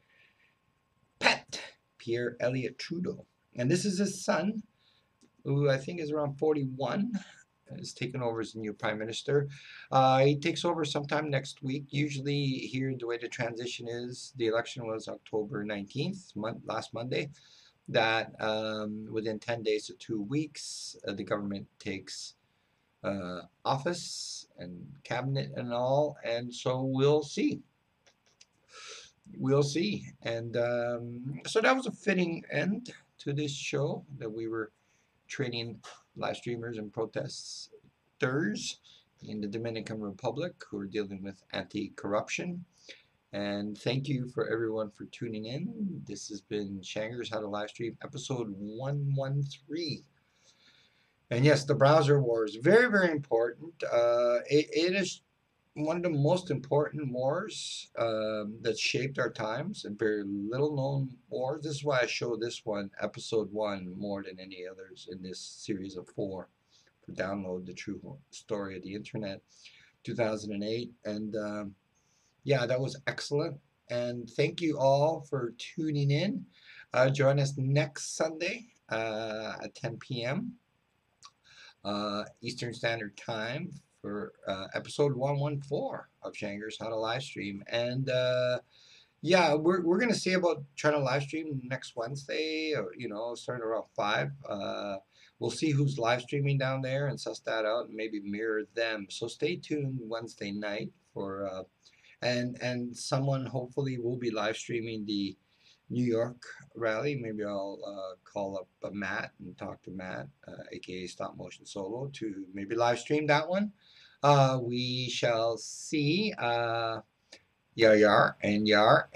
Pierre Elliott Trudeau. And this is his son, who I think is around 41, is taken over as the new Prime Minister. He takes over sometime next week. Usually here the way the transition is, the election was October 19th, last Monday, that within 10 days to 2 weeks, the government takes office and cabinet and all, and so we'll see. We'll see. And so that was a fitting end to this show, that we were training live streamers and protesters in the Dominican Republic who are dealing with anti-corruption. And thank you for everyone for tuning in. This has been Shanger's How to Live Stream, episode 113. And yes, the browser war is very, very important. It is one of the most important wars that shaped our times, and very little known wars. This is why I show this one, episode 1, more than any others in this series of 4 for download the true story of the internet, 2008. And yeah, that was excellent. And thank you all for tuning in. Join us next Sunday at 10 p.m. Eastern Standard Time for episode 114 of Shanger's How to Live Stream. And yeah, we're going to see about trying to live stream next Wednesday, or, you know, starting around 5. We'll see who's live streaming down there and suss that out and maybe mirror them. So stay tuned Wednesday night for, and someone hopefully will be live streaming the New York rally. Maybe I'll call up Matt and talk to Matt, aka Stop Motion Solo, to maybe live stream that one. We shall see. Yar and Yar.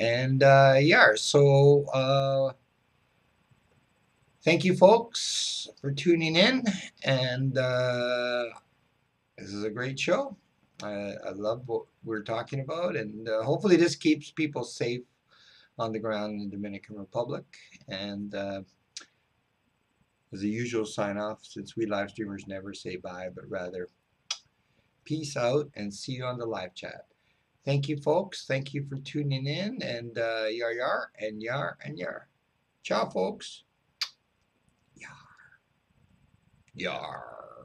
So thank you folks for tuning in, and this is a great show. I love what we're talking about, and hopefully this keeps people safe on the ground in the Dominican Republic. And as the usual sign off, since we live streamers never say bye, but rather peace out, and see you on the live chat. Thank you folks. Thank you for tuning in, and yar and Yar and Yar. Ciao folks. Yar.